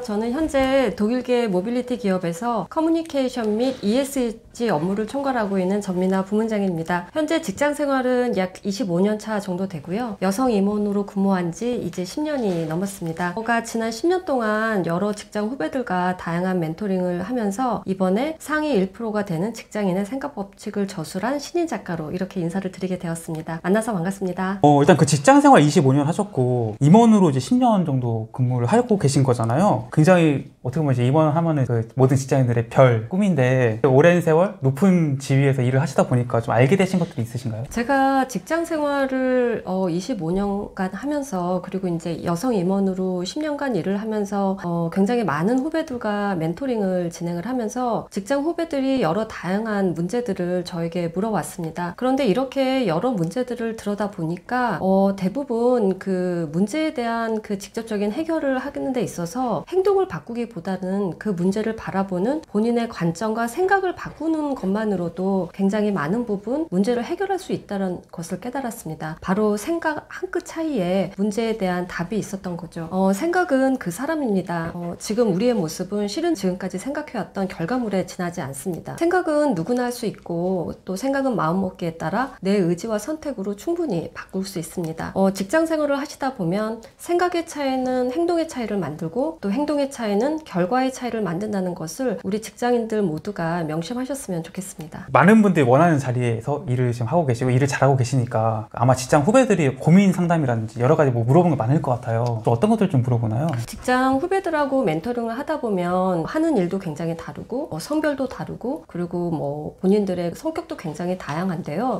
저는 현재 독일계 모빌리티 기업에서 커뮤니케이션 및 ESG 업무를 총괄하고 있는 전민아 부문장입니다. 현재 직장 생활은 약 25년 차 정도 되고요. 여성 임원으로 근무한 지 이제 10년이 넘었습니다. 제가 지난 10년 동안 여러 직장 후배들과 다양한 멘토링을 하면서 이번에 상위 1%가 되는 직장인의 생각 법칙을 저술한 신인 작가로 이렇게 인사를 드리게 되었습니다. 만나서 반갑습니다. 일단 그 직장 생활 25년 하셨고 임원으로 이제 10년 정도 근무를 하고 계신 거잖아요. 굉장히 어떻게 보면 이제 임원하면은 그 모든 직장인들의 별 꿈인데 오랜 세월 높은 지위에서 일을 하시다 보니까 좀 알게 되신 것들이 있으신가요? 제가 직장 생활을 25년간 하면서 그리고 이제 여성 임원으로 10년간 일을 하면서 굉장히 많은 후배들과 멘토링을 진행을 하면서 직장 후배들이 여러 다양한 문제들을 저에게 물어왔습니다. 그런데 이렇게 여러 문제들을 들여다 보니까 대부분 그 문제에 대한 그 직접적인 해결을 하는 데 있어서 행동을 바꾸기보다는 그 문제를 바라보는 본인의 관점과 생각을 바꾸는 것만으로도 굉장히 많은 부분 문제를 해결할 수 있다는 것을 깨달았습니다. 바로 생각 한 끗 차이에 문제에 대한 답이 있었던 거죠. 생각은 그 사람입니다. 지금 우리의 모습은 실은 지금까지 생각해왔던 결과물에 지나지 않습니다. 생각은 누구나 할 수 있고 또 생각은 마음먹기에 따라 내 의지와 선택으로 충분히 바꿀 수 있습니다. 직장 생활을 하시다 보면 생각의 차이는 행동의 차이를 만들고 또 행동의 차이는 결과의 차이를 만든다는 것을 우리 직장인들 모두가 명심하셨으면 좋겠습니다. 많은 분들이 원하는 자리에서 일을 지금 하고 계시고 일을 잘하고 계시니까 아마 직장 후배들이 고민 상담이라든지 여러 가지 물어보는 게 많을 것 같아요. 또 어떤 것들 좀 물어보나요? 직장 후배들하고 멘토링을 하다 보면 하는 일도 굉장히 다르고 성별도 다르고 그리고 본인들의 성격도 굉장히 다양한데요.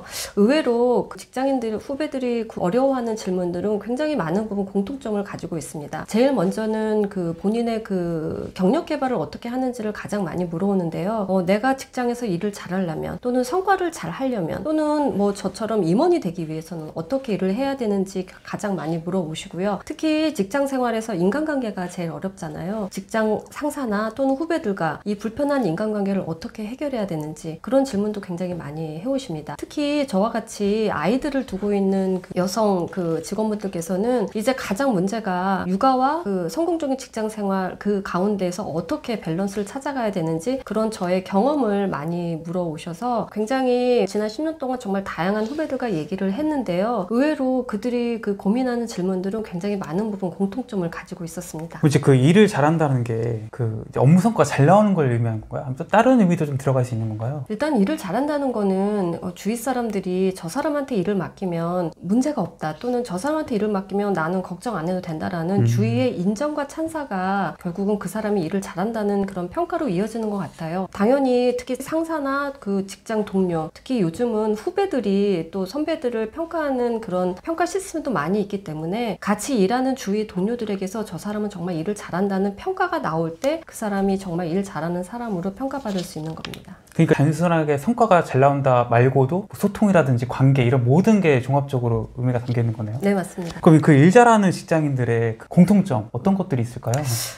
의외로 직장인들 후배들이 어려워하는 질문들은 굉장히 많은 부분 공통점을 가지고 있습니다. 제일 먼저는 그 본인의 그 경력 개발을 어떻게 하는지를 가장 많이 물어오는데요. 내가 직장에서 일을 잘하려면 또는 성과를 잘 하려면 또는 저처럼 임원이 되기 위해서는 어떻게 일을 해야 되는지 가장 많이 물어보시고요. 특히 직장 생활에서 인간관계가 제일 어렵잖아요. 직장 상사나 또는 후배들과 이 불편한 인간관계를 어떻게 해결해야 되는지 그런 질문도 굉장히 많이 해오십니다. 특히 저와 같이 아이들을 두고 있는 그 여성 그 직원분들께서는 이제 가장 문제가 육아와 그 성공적인 직장 생활 그 가운데에서 어떻게 밸런스를 찾아가야 되는지 그런 저의 경험을 많이 물어오셔서 굉장히 지난 10년 동안 정말 다양한 후배들과 얘기를 했는데요. 의외로 그들이 그 고민하는 질문들은 굉장히 많은 부분 공통점을 가지고 있었습니다. 이제 그 일을 잘한다는 게 그 업무 성과가 잘 나오는 걸 의미하는 건가요? 아니면 또 다른 의미도 좀 들어갈 수 있는 건가요? 일단 일을 잘한다는 거는 주위 사람들이 저 사람한테 일을 맡기면 문제가 없다 또는 저 사람한테 일을 맡기면 나는 걱정 안 해도 된다라는 주위의 인정과 찬사가 결국은 그 사람이 일을 잘한다는 그런 평가로 이어지는 것 같아요. 당연히 특히 상사나 그 직장 동료 특히 요즘은 후배들이 또 선배들을 평가하는 그런 평가 시스템도 많이 있기 때문에 같이 일하는 주위 동료들에게서 저 사람은 정말 일을 잘한다는 평가가 나올 때 그 사람이 정말 일 잘하는 사람으로 평가받을 수 있는 겁니다. 그러니까 단순하게 성과가 잘 나온다 말고도 소통이라든지 관계 이런 모든 게 종합적으로 의미가 담겨 있는 거네요. 네, 맞습니다. 그럼 그 일 잘하는 직장인들의 그 공통점 어떤 것들이 있을까요?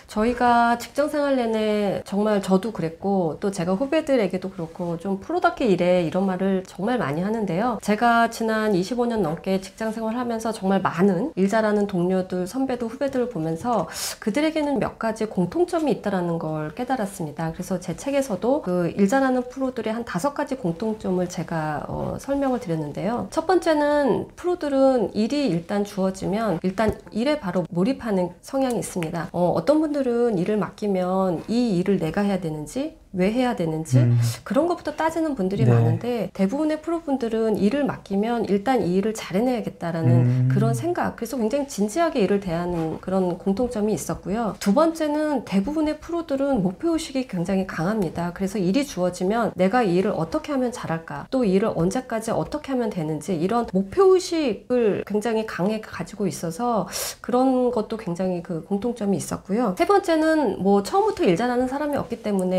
저희가 직장 생활 내내 정말 저도 그랬고 또 제가 후배들에게도 그렇고 좀 프로답게 일해 이런 말을 정말 많이 하는데요. 제가 지난 25년 넘게 직장 생활하면서 정말 많은 일 잘하는 동료들, 선배들, 후배들을 보면서 그들에게는 몇 가지 공통점이 있다는 걸 깨달았습니다. 그래서 제 책에서도 그 일 잘하는 프로들의 한 5가지 공통점을 제가 설명을 드렸는데요. 첫 번째는 프로들은 일이 일단 주어지면 일단 일에 바로 몰입하는 성향이 있습니다. 어떤 분들은 일을 맡기면 이 일을 내가 해야 되는지 왜 해야 되는지 그런 것부터 따지는 분들이 많은데 대부분의 프로분들은 일을 맡기면 일단 이 일을 잘 해내야겠다라는 그런 생각, 그래서 굉장히 진지하게 일을 대하는 그런 공통점이 있었고요. 두 번째는 대부분의 프로들은 목표의식이 굉장히 강합니다. 그래서 일이 주어지면 내가 이 일을 어떻게 하면 잘할까, 또 이 일을 언제까지 어떻게 하면 되는지 이런 목표의식을 굉장히 강하게 가지고 있어서 그런 것도 굉장히 그 공통점이 있었고요. 세 번째는 처음부터 일 잘하는 사람이 없기 때문에 이분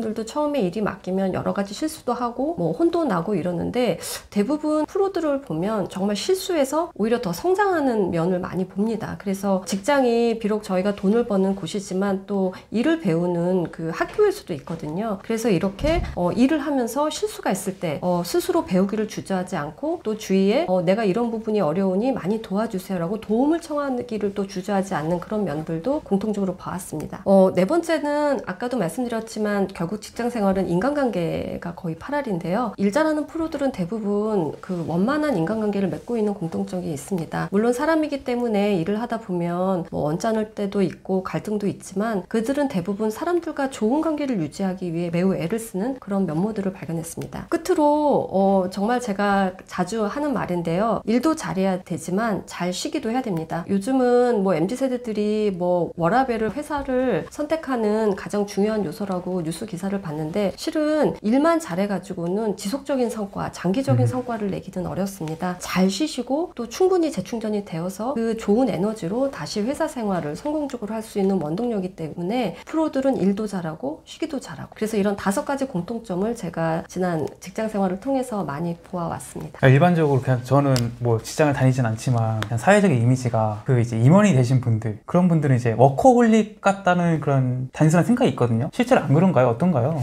그분들도 처음에 일이 맡기면 여러 가지 실수도 하고 뭐 혼도 나고 이러는데 대부분 프로들을 보면 정말 실수해서 오히려 더 성장하는 면을 많이 봅니다. 그래서 직장이 비록 저희가 돈을 버는 곳이지만 또 일을 배우는 그 학교일 수도 있거든요. 그래서 이렇게 일을 하면서 실수가 있을 때 스스로 배우기를 주저하지 않고 또 주위에 내가 이런 부분이 어려우니 많이 도와주세요라고 도움을 청하기를 또 주저하지 않는 그런 면들도 공통적으로 봐왔습니다. 네 번째는 아까도 말씀드렸지만 결국 직장 생활은 인간관계가 거의 8할인데요. 일 잘하는 프로들은 대부분 그 원만한 인간관계를 맺고 있는 공통점이 있습니다. 물론 사람이기 때문에 일을 하다 보면 뭐 언짢을 때도 있고 갈등도 있지만 그들은 대부분 사람들과 좋은 관계를 유지하기 위해 매우 애를 쓰는 그런 면모들을 발견했습니다. 끝으로 정말 제가 자주 하는 말인데요. 일도 잘해야 되지만 잘 쉬기도 해야 됩니다. 요즘은 뭐 MZ세대들이 뭐 워라밸을 회사를 선택하는 가장 중요한 요소라고 뉴스 기사를 봤는데 실은 일만 잘해가지고는 지속적인 성과, 장기적인 성과를 내기는 어렵습니다. 잘 쉬시고 또 충분히 재충전이 되어서 그 좋은 에너지로 다시 회사 생활을 성공적으로 할 수 있는 원동력이기 때문에 프로들은 일도 잘하고 쉬기도 잘하고 그래서 이런 5가지 공통점을 제가 지난 직장 생활을 통해서 많이 보아왔습니다. 일반적으로 그냥 저는 뭐 직장을 다니진 않지만 그냥 사회적인 이미지가 그 이제 임원이 되신 분들 그런 분들은 이제 워커홀릭 같다는 그런 단순한 생각이 있거든요. 실제로 안 그런가요? 어떤가요?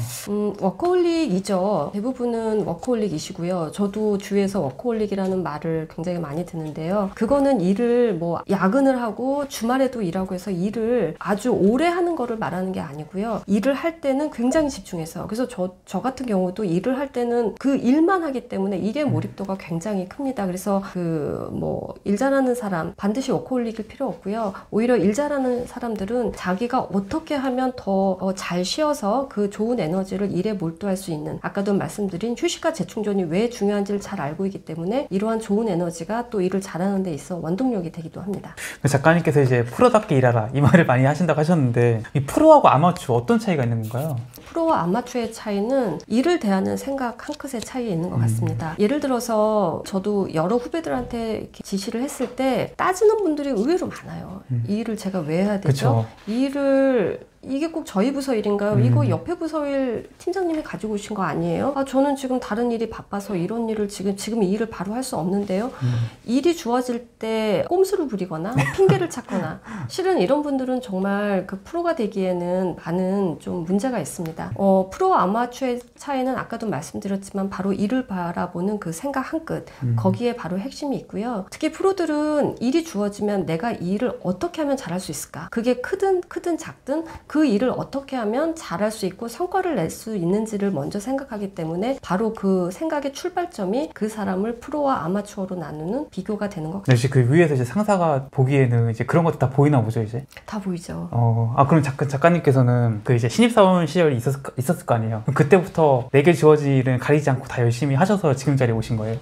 워커홀릭이죠. 대부분은 워커홀릭이시고요. 저도 주위에서 워커홀릭이라는 말을 굉장히 많이 듣는데요. 그거는 일을 뭐 야근을 하고 주말에도 일하고 해서 일을 아주 오래 하는 거를 말하는 게 아니고요. 일을 할 때는 굉장히 집중해서 그래서 저 같은 경우도 일을 할 때는 그 일만 하기 때문에 일의 몰입도가 굉장히 큽니다. 그래서 그 뭐 일 잘하는 사람 반드시 워커홀릭일 필요 없고요. 오히려 일 잘하는 사람들은 자기가 어떻게 하면 더 잘 쉬어서 그 좋은 에너지를 일에 몰두할 수 있는 아까도 말씀드린 휴식과 재충전이 왜 중요한지를 잘 알고 있기 때문에 이러한 좋은 에너지가 또 일을 잘하는 데 있어 원동력이 되기도 합니다. 작가님께서 이제 프로답게 일하라 이 말을 많이 하신다고 하셨는데 이 프로하고 아마추어 어떤 차이가 있는 건가요? 프로와 아마추어의 차이는 일을 대하는 생각 한 끗의 차이에 있는 것 같습니다. 예를 들어서 저도 여러 후배들한테 이렇게 지시를 했을 때 따지는 분들이 의외로 많아요. 이 일을 제가 왜 해야 되죠? 그쵸. 이 일을 이게 꼭 저희 부서 일인가요? 이거 옆에 부서 일 팀장님이 가지고 오신 거 아니에요? 저는 지금 다른 일이 바빠서 이런 일을 지금 이 일을 바로 할 수 없는데요. 일이 주어질 때 꼼수를 부리거나 핑계를 찾거나 실은 이런 분들은 정말 그 프로가 되기에는 많은 좀 문제가 있습니다. 프로와 아마추어의 차이는 아까도 말씀드렸지만 바로 일을 바라보는 그 생각 한 끗 거기에 바로 핵심이 있고요. 특히 프로들은 일이 주어지면 내가 이 일을 어떻게 하면 잘할 수 있을까? 그게 크든 작든 그 일을 어떻게 하면 잘할 수 있고 성과를 낼 수 있는지를 먼저 생각하기 때문에 바로 그 생각의 출발점이 그 사람을 프로와 아마추어로 나누는 비교가 되는 것 같아요. 역시 그 위에서 이제 상사가 보기에는 이제 그런 것도 다 보이나 보죠, 이제? 다 보이죠. 그럼 작가님께서는 그 이제 신입사원 시절이 있었을 거 아니에요? 그럼 그때부터 내게 주어진 일은 가리지 않고 다 열심히 하셔서 지금 자리에 오신 거예요?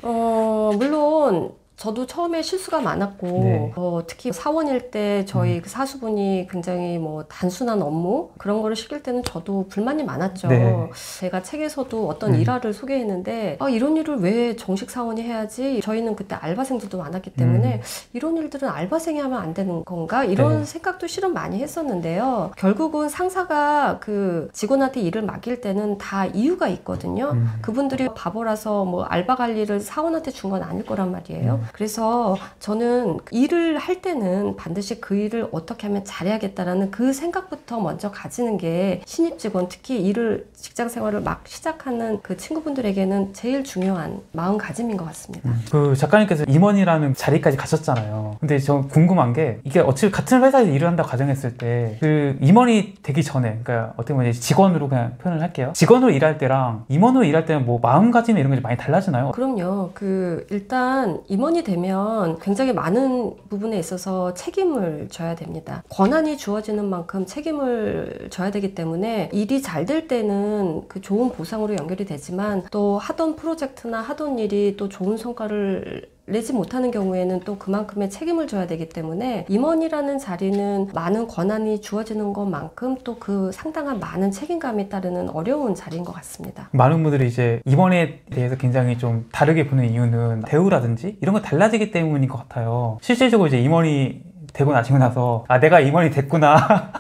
물론 저도 처음에 실수가 많았고 네. 특히 사원일 때 저희 그 사수분이 굉장히 뭐 단순한 업무 그런 거를 시킬 때는 저도 불만이 많았죠. 네. 제가 책에서도 어떤 일화를 소개했는데 이런 일을 왜 정식 사원이 해야지? 저희는 그때 알바생들도 많았기 때문에 이런 일들은 알바생이 하면 안 되는 건가? 이런 네. 생각도 실은 많이 했었는데요. 결국은 상사가 그 직원한테 일을 맡길 때는 다 이유가 있거든요. 그분들이 바보라서 뭐 알바 관리를 사원한테 준 건 아닐 거란 말이에요. 그래서 저는 일을 할 때는 반드시 그 일을 어떻게 하면 잘해야겠다라는 그 생각부터 먼저 가지는 게 신입 직원, 특히 직장 생활을 막 시작하는 그 친구분들에게는 제일 중요한 마음가짐인 것 같습니다. 그 작가님께서 임원이라는 자리까지 가셨잖아요. 근데 저 궁금한 게 이게 어차피 같은 회사에서 일을 한다고 가정했을 때 그 임원이 되기 전에 그러니까 어떻게 보면 직원으로 그냥 표현을 할게요. 직원으로 일할 때랑 임원으로 일할 때는 뭐 마음가짐이나 이런 게 많이 달라지나요? 그럼요. 일단 임원이 되면 굉장히 많은 부분에 있어서 책임을 져야 됩니다. 권한이 주어지는 만큼 책임을 져야 되기 때문에 일이 잘 될 때는 그 좋은 보상으로 연결이 되지만 또 하던 프로젝트나 하던 일이 또 좋은 성과를 내지 못하는 경우에는 또 그만큼의 책임을 져야 되기 때문에 임원이라는 자리는 많은 권한이 주어지는 것만큼 또 그 상당한 많은 책임감이 따르는 어려운 자리인 것 같습니다. 많은 분들이 이제 임원에 대해서 굉장히 좀 다르게 보는 이유는 대우라든지 이런 거 달라지기 때문인 것 같아요. 실질적으로 이제 임원이 되고 나시고 나서 내가 임원이 됐구나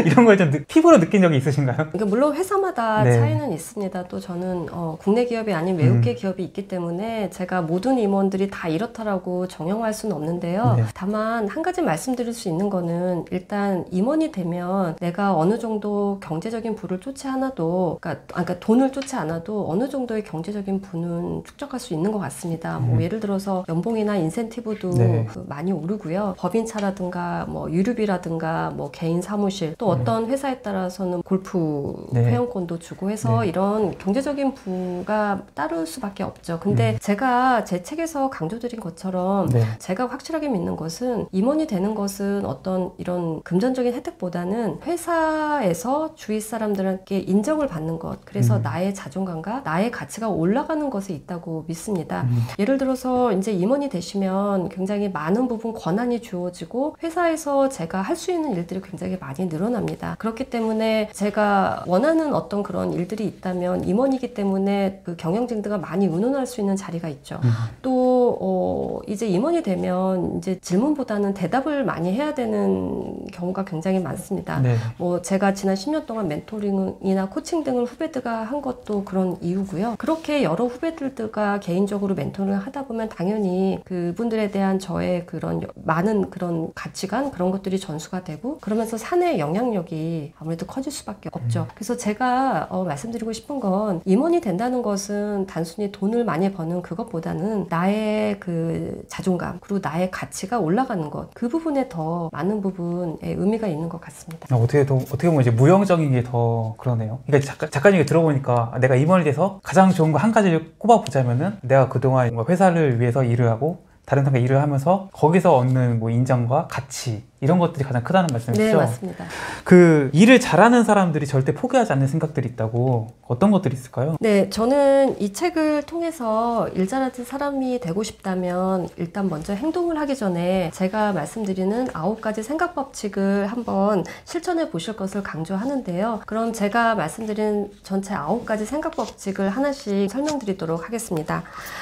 이런 걸 좀 피부로 느낀 적이 있으신가요? 그러니까 물론 회사마다 네. 차이는 있습니다. 또 저는 국내 기업이 아닌 외국계 기업이 있기 때문에 제가 모든 임원들이 다 이렇다라고 정형할 수는 없는데요. 네. 다만 한 가지 말씀드릴 수 있는 거는 일단 임원이 되면 내가 어느 정도 경제적인 부를 쫓지 않아도 그러니까 돈을 쫓지 않아도 어느 정도의 경제적인 부는 축적할 수 있는 것 같습니다. 뭐 예를 들어서 연봉이나 인센티브도 네. 많이 오르고요. 법인차라든가 뭐 유류비라든가 뭐 개인 사무실 또 어떤 회사에 따라서는 골프 네. 회원권도 주고 해서 네. 이런 경제적인 부가 따를 수밖에 없죠. 근데 제가 제 책에서 강조드린 것처럼 네. 제가 확실하게 믿는 것은 임원이 되는 것은 어떤 이런 금전적인 혜택보다는 회사에서 주위 사람들에게 인정을 받는 것, 그래서 나의 자존감과 나의 가치가 올라가는 것에 있다고 믿습니다. 예를 들어서 이제 임원이 되시면 굉장히 많은 부분 권한이 주어지고 회사에서 제가 할 수 있는 일들이 굉장히 많이 늘어납니다. 그렇기 때문에 제가 원하는 어떤 그런 일들이 있다면 임원이기 때문에 그 경영진들과 많이 의논할 수 있는 자리가 있죠. 또 이제 임원이 되면 이제 질문보다는 대답을 많이 해야 되는 경우가 굉장히 많습니다. 네. 뭐 제가 지난 10년 동안 멘토링이나 코칭 등을 후배들과 한 것도 그런 이유고요. 그렇게 여러 후배들과 개인적으로 멘토링을 하다 보면 당연히 그분들에 대한 저의 그런 많은 그런 가치관 그런 것들이 전수가 되고 그러면서 사내의 영향력이 아무래도 커질 수밖에 없죠. 그래서 제가 말씀드리고 싶은 건 임원이 된다는 것은 단순히 돈을 많이 버는 그것보다는 나의 그 자존감 그리고 나의 가치가 올라가는 것 그 부분에 더 많은 부분에 의미가 있는 것 같습니다. 어떻게 보면 이제 무형적인 게 더 그러네요. 그러니까 작가님 얘기 들어보니까 내가 임원이 돼서 가장 좋은 거 한 가지를 꼽아보자면은 내가 그동안 뭔가 회사를 위해서 일을 하고 다른 사람과 일을 하면서 거기서 얻는 뭐 인정과 가치 이런 것들이 가장 크다는 말씀이시죠? 네, 맞습니다. 그 일을 잘하는 사람들이 절대 포기하지 않는 생각들이 있다고 어떤 것들이 있을까요? 네, 저는 이 책을 통해서 일 잘하는 사람이 되고 싶다면 일단 먼저 행동을 하기 전에 제가 말씀드리는 9가지 생각 법칙을 한번 실천해 보실 것을 강조하는데요. 그럼 제가 말씀드린 전체 9가지 생각 법칙을 하나씩 설명드리도록 하겠습니다.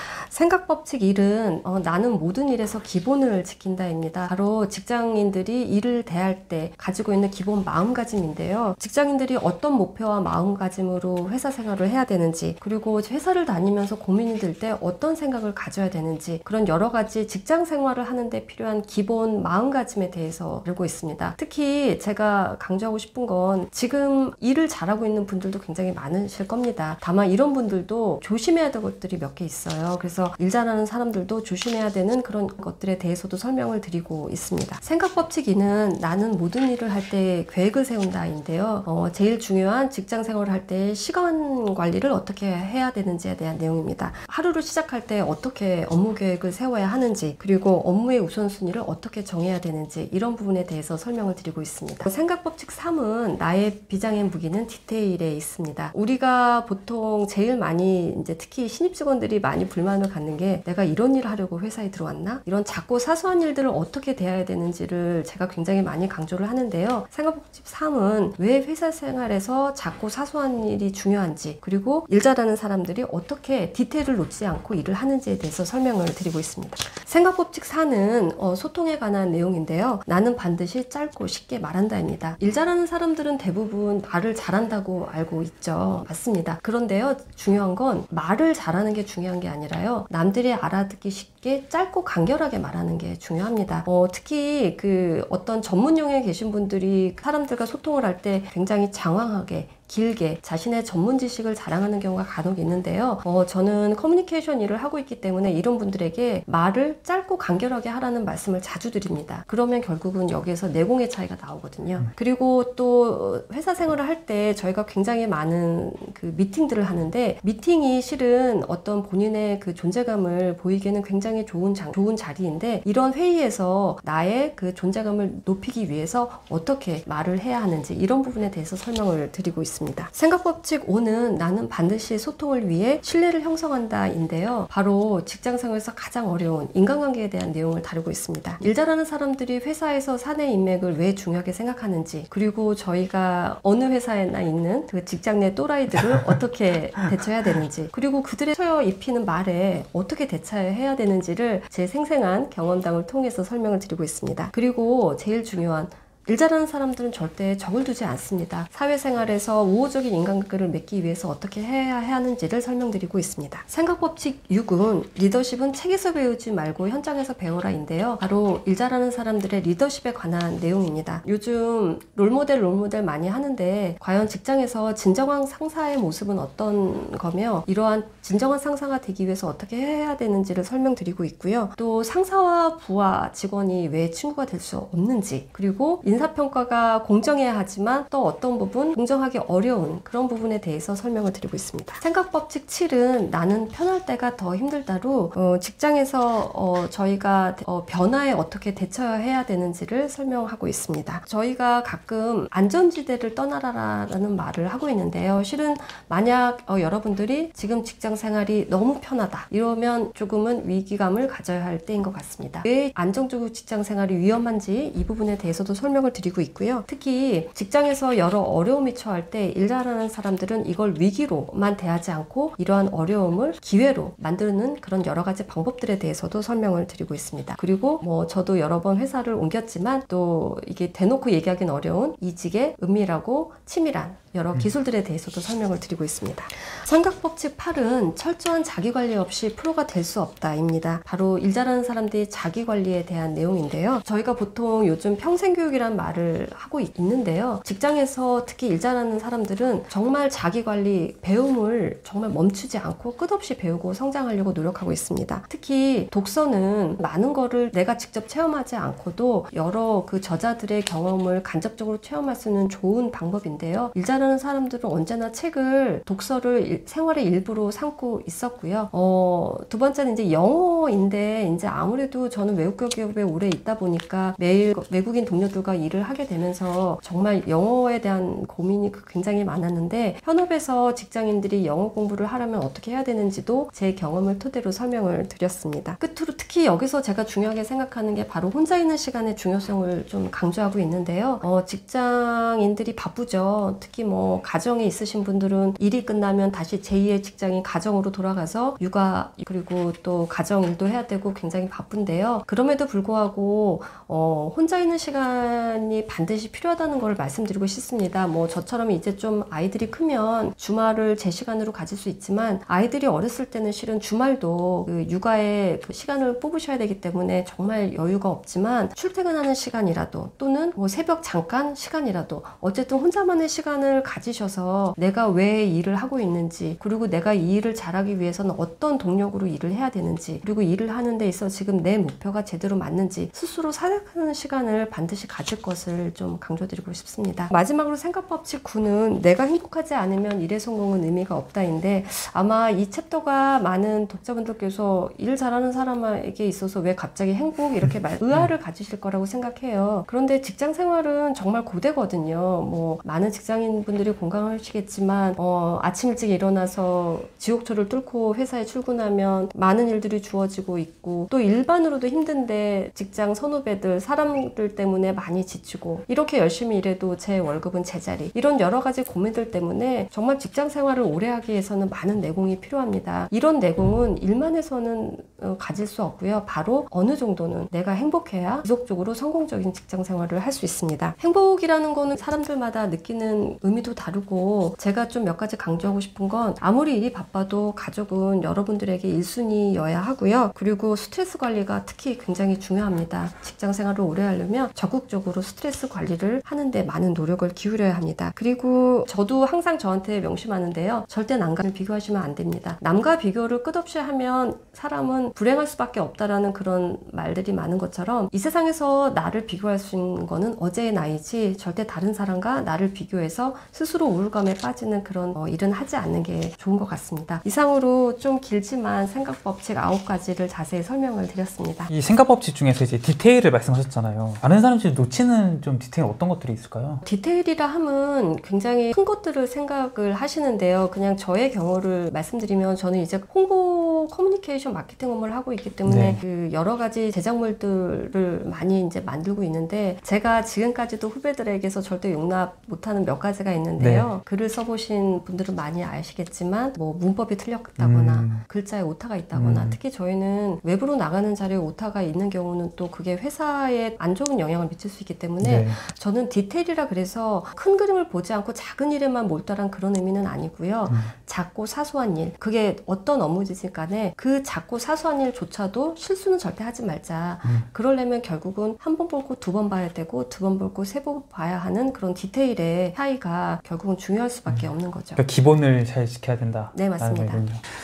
생각법칙 1은 나는 모든 일에서 기본을 지킨다입니다. 바로 직장인들이 일을 대할 때 가지고 있는 기본 마음가짐인데요. 직장인들이 어떤 목표와 마음가짐으로 회사 생활을 해야 되는지 그리고 회사를 다니면서 고민이 들 때 어떤 생각을 가져야 되는지 그런 여러 가지 직장 생활을 하는데 필요한 기본 마음가짐에 대해서 알고 있습니다. 특히 제가 강조하고 싶은 건 지금 일을 잘하고 있는 분들도 굉장히 많으실 겁니다. 다만 이런 분들도 조심해야 될 것들이 몇 개 있어요. 그래서 일 잘하는 사람들도 조심해야 되는 그런 것들에 대해서도 설명을 드리고 있습니다. 생각법칙 2는 나는 모든 일을 할 때 계획을 세운다인데요. 제일 중요한 직장 생활을 할 때 시간 관리를 어떻게 해야 되는지에 대한 내용입니다. 하루를 시작할 때 어떻게 업무 계획을 세워야 하는지 그리고 업무의 우선순위를 어떻게 정해야 되는지 이런 부분에 대해서 설명을 드리고 있습니다. 생각법칙 3은 나의 비장의 무기는 디테일에 있습니다. 우리가 보통 제일 많이 이제 특히 신입 직원들이 많이 불만을 갖는 게 내가 이런 일을 하려고 회사에 들어왔나? 이런 작고 사소한 일들을 어떻게 대해야 되는지를 제가 굉장히 많이 강조를 하는데요. 생각법칙 3은 왜 회사 생활에서 작고 사소한 일이 중요한지 그리고 일 잘하는 사람들이 어떻게 디테일을 놓지 않고 일을 하는지에 대해서 설명을 드리고 있습니다. 생각법칙 4는 소통에 관한 내용인데요. 나는 반드시 짧고 쉽게 말한다입니다. 일 잘하는 사람들은 대부분 말을 잘한다고 알고 있죠. 맞습니다. 그런데요. 중요한 건 말을 잘하는 게 중요한 게 아니라요. 남들이 알아듣기 쉽게 짧고 간결하게 말하는 게 중요합니다. 특히 그 어떤 전문 영역에 계신 분들이 사람들과 소통을 할 때 굉장히 장황하게 길게 자신의 전문 지식을 자랑하는 경우가 간혹 있는데요. 저는 커뮤니케이션 일을 하고 있기 때문에 이런 분들에게 말을 짧고 간결하게 하라는 말씀을 자주 드립니다. 그러면 결국은 여기에서 내공의 차이가 나오거든요. 그리고 또 회사 생활을 할 때 저희가 굉장히 많은 그 미팅들을 하는데 미팅이 실은 어떤 본인의 그 존재감을 보이기에는 굉장히 좋은 자리인데 이런 회의에서 나의 그 존재감을 높이기 위해서 어떻게 말을 해야 하는지 이런 부분에 대해서 설명을 드리고 있습니다. 생각법칙 5는 나는 반드시 소통을 위해 신뢰를 형성한다 인데요. 바로 직장생활에서 가장 어려운 인간관계에 대한 내용을 다루고 있습니다. 일 잘하는 사람들이 회사에서 사내 인맥을 왜 중요하게 생각하는지 그리고 저희가 어느 회사에나 있는 그 직장 내 또라이들을 어떻게 대처해야 되는지 그리고 그들의 처여 입히는 말에 어떻게 대처해야 되는지를 제 생생한 경험담을 통해서 설명을 드리고 있습니다. 그리고 제일 중요한 일 잘하는 사람들은 절대 적을 두지 않습니다. 사회생활에서 우호적인 인간관계를 맺기 위해서 어떻게 해야 하는지를 설명드리고 있습니다. 생각법칙 6은 리더십은 책에서 배우지 말고 현장에서 배워라인데요. 바로 일 잘하는 사람들의 리더십에 관한 내용입니다. 요즘 롤모델 많이 하는데 과연 직장에서 진정한 상사의 모습은 어떤 거며 이러한 진정한 상사가 되기 위해서 어떻게 해야 되는지를 설명드리고 있고요. 또 상사와 부하 직원이 왜 친구가 될 수 없는지, 그리고 인사평가가 공정해야 하지만 또 어떤 부분 공정하기 어려운 그런 부분에 대해서 설명을 드리고 있습니다. 생각법칙 7은 나는 편할 때가 더 힘들다로 직장에서 저희가 변화에 어떻게 대처해야 되는지를 설명하고 있습니다. 저희가 가끔 안전지대를 떠나라라는 말을 하고 있는데요. 실은 만약 여러분들이 지금 직장 생활이 너무 편하다 이러면 조금은 위기감을 가져야 할 때인 것 같습니다. 왜 안정적으로 직장 생활이 위험한지 이 부분에 대해서도 설명을 드리고 있고요. 특히 직장에서 여러 어려움이 처할 때 일 잘하는 사람들은 이걸 위기로만 대하지 않고 이러한 어려움을 기회로 만드는 그런 여러 가지 방법들에 대해서도 설명을 드리고 있습니다. 그리고 저도 여러 번 회사를 옮겼지만 또 이게 대놓고 얘기하기는 어려운 이직의 은밀하고 치밀한 여러 기술들에 대해서도 설명을 드리고 있습니다. 생각법칙 8은 철저한 자기관리 없이 프로가 될 수 없다입니다. 바로 일 잘하는 사람들이 자기관리에 대한 내용인데요. 저희가 보통 요즘 평생교육이란 말을 하고 있는데요. 직장에서 특히 일 잘하는 사람들은 정말 자기관리, 배움을 정말 멈추지 않고 끝없이 배우고 성장하려고 노력하고 있습니다. 특히 독서는 많은 거를 내가 직접 체험하지 않고도 여러 그 저자들의 경험을 간접적으로 체험할 수 있는 좋은 방법인데요. 일 잘하는 사람들은 언제나 책을, 독서를 생활의 일부로 삼고 있었고요. 두 번째는 이제 영어인데 이제 아무래도 저는 외국 기업에 오래 있다 보니까 매일 외국인 동료들과 일을 하게 되면서 정말 영어에 대한 고민이 굉장히 많았는데 현업에서 직장인들이 영어 공부를 하려면 어떻게 해야 되는지도 제 경험을 토대로 설명을 드렸습니다. 끝으로 특히 여기서 제가 중요하게 생각하는 게 바로 혼자 있는 시간의 중요성을 좀 강조하고 있는데요. 직장인들이 바쁘죠. 특히 가정에 있으신 분들은 일이 끝나면 다시 제2의 직장인 가정으로 돌아가서 육아 그리고 또 가정 일도 해야 되고 굉장히 바쁜데요. 그럼에도 불구하고 혼자 있는 시간이 반드시 필요하다는 걸 말씀드리고 싶습니다. 저처럼 이제 좀 아이들이 크면 주말을 제 시간으로 가질 수 있지만 아이들이 어렸을 때는 실은 주말도 그 육아에 그 시간을 뽑으셔야 되기 때문에 정말 여유가 없지만 출퇴근하는 시간이라도 또는 새벽 잠깐 시간이라도 어쨌든 혼자만의 시간을 가지셔서 내가 왜 일을 하고 있는지, 그리고 내가 이 일을 잘하기 위해서는 어떤 동력으로 일을 해야 되는지, 그리고 일을 하는 데 있어 지금 내 목표가 제대로 맞는지 스스로 사색하는 시간을 반드시 가질 것을 좀 강조드리고 싶습니다. 마지막으로 생각법칙 9는 내가 행복하지 않으면 일의 성공은 의미가 없다인데 아마 이 챕터가 많은 독자분들께서 일 잘하는 사람에게 있어서 왜 갑자기 행복 이렇게 의아를 가지실 거라고 생각해요. 그런데 직장 생활은 정말 고되거든요. 많은 직장인분들이 공감하시겠지만 아침 일찍 일어나서 지옥철을 뚫고 회사에 출근하면 많은 일들이 주어지고 있고 또 일반으로도 힘든데 직장 선후배들 사람들 때문에 많이 지치고 이렇게 열심히 일해도 제 월급은 제자리 이런 여러 가지 고민들 때문에 정말 직장 생활을 오래 하기 위해서는 많은 내공이 필요합니다. 이런 내공은 일만 해서는 가질 수 없고요. 바로 어느 정도는 내가 행복해야 지속적으로 성공적인 직장 생활을 할 수 있습니다. 행복이라는 거는 사람들마다 느끼는 의미도 다르고 제가 좀 몇 가지 강조하고 싶은 건 아무리 일이 바빠도 가족은 여러분들에게 1순위여야 하고요. 그리고 스트레스 관리가 특히 굉장히 중요합니다. 직장 생활을 오래 하려면 적극적으로 스트레스 관리를 하는데 많은 노력을 기울여야 합니다. 그리고 저도 항상 저한테 명심하는데요. 절대 남과 비교하시면 안 됩니다. 남과 비교를 끝없이 하면 사람은 불행할 수밖에 없다라는 그런 말들이 많은 것처럼 이 세상에서 나를 비교할 수 있는 거는 어제의 나이지 절대 다른 사람과 나를 비교해서 스스로 우울감에 빠지는 그런 일은 하지 않는 게 좋은 것 같습니다. 이상으로 좀 길지만 생각법칙 9가지를 자세히 설명을 드렸습니다. 이 생각법칙 중에서 이제 디테일을 말씀하셨잖아요. 많은 사람들이 놓치는 좀 디테일 어떤 것들이 있을까요? 디테일이라 함은 굉장히 큰 것들을 생각을 하시는데요. 그냥 저의 경우를 말씀드리면 저는 이제 홍보 커뮤니케이션 마케팅 경험을 하고 있기 때문에 네. 그 여러 가지 제작물들을 많이 이제 만들고 있는데 제가 지금까지도 후배들에게서 절대 용납 못하는 몇 가지가 있는데요. 글을 써보신 분들은 많이 아시겠지만 뭐 문법이 틀렸다거나 글자에 오타가 있다거나 특히 저희는 외부로 나가는 자료에 오타가 있는 경우는 또 그게 회사에 안 좋은 영향을 미칠 수 있기 때문에 네. 저는 디테일이라 그래서 큰 그림을 보지 않고 작은 일에만 몰두한 그런 의미는 아니고요. 작고 사소한 일, 그게 어떤 업무지지 간에 그 작고 사소한 일조차도 실수는 절대 하지 말자. 그러려면 결국은 한 번 보고 두 번 봐야 되고 두 번 보고 세 번 봐야 하는 그런 디테일의 차이가 결국은 중요할 수밖에 없는 거죠. 그러니까 기본을 잘 지켜야 된다. 네, 맞습니다.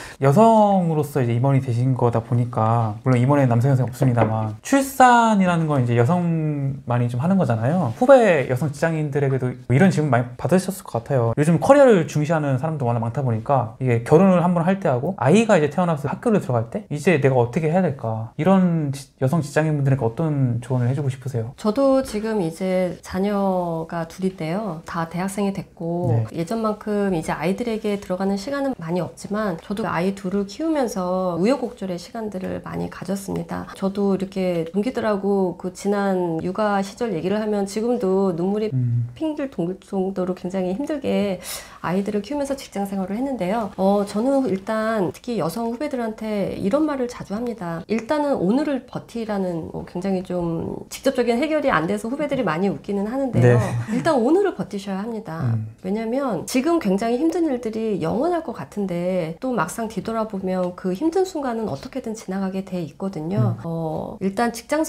여성으로서 이제 임원이 되신 거다 보니까 물론 임원에 남성 여성이 없습니다만 출산이라는 건 이제 여성만이 좀 하는 거잖아요. 후배 여성 직장인들에게도 이런 질문 많이 받으셨을 것 같아요. 요즘 커리어를 중시하는 사람도 워낙 많다 보니까 이게 결혼을 한 번 할 때 하고 아이가 이제 태어나서 학교를 들어갈 때 이제 내가 어떻게 해야 될까, 이런 여성 직장인분들에게 어떤 조언을 해주고 싶으세요? 저도 지금 이제 자녀가 둘인데요. 다 대학생이 됐고 예전만큼 이제 아이들에게 들어가는 시간은 많이 없지만 저도 아이 둘을 키우면서 우여곡절의 시간들을 많이 가졌습니다. 저도 이렇게 동기들하고 그 지난 육아 시절 얘기를 하면 지금도 눈물이 핑들 동글 정도로 굉장히 힘들게 아이들을 키우면서 직장 생활을 했는데요. 저는 일단 특히 여성 후배들한테 이런 말을 자주 합니다. 일단은 오늘을 버티라는 굉장히 좀 직접적인 해결이 안 돼서 후배들이 많이 웃기는 하는데요. 일단 오늘을 버티셔야 합니다. 왜냐면 지금 굉장히 힘든 일들이 영원할 것 같은데 또 막상 뒤돌아보면 그 힘든 순간은 어떻게든 지나가게 돼 있거든요. 일단 직장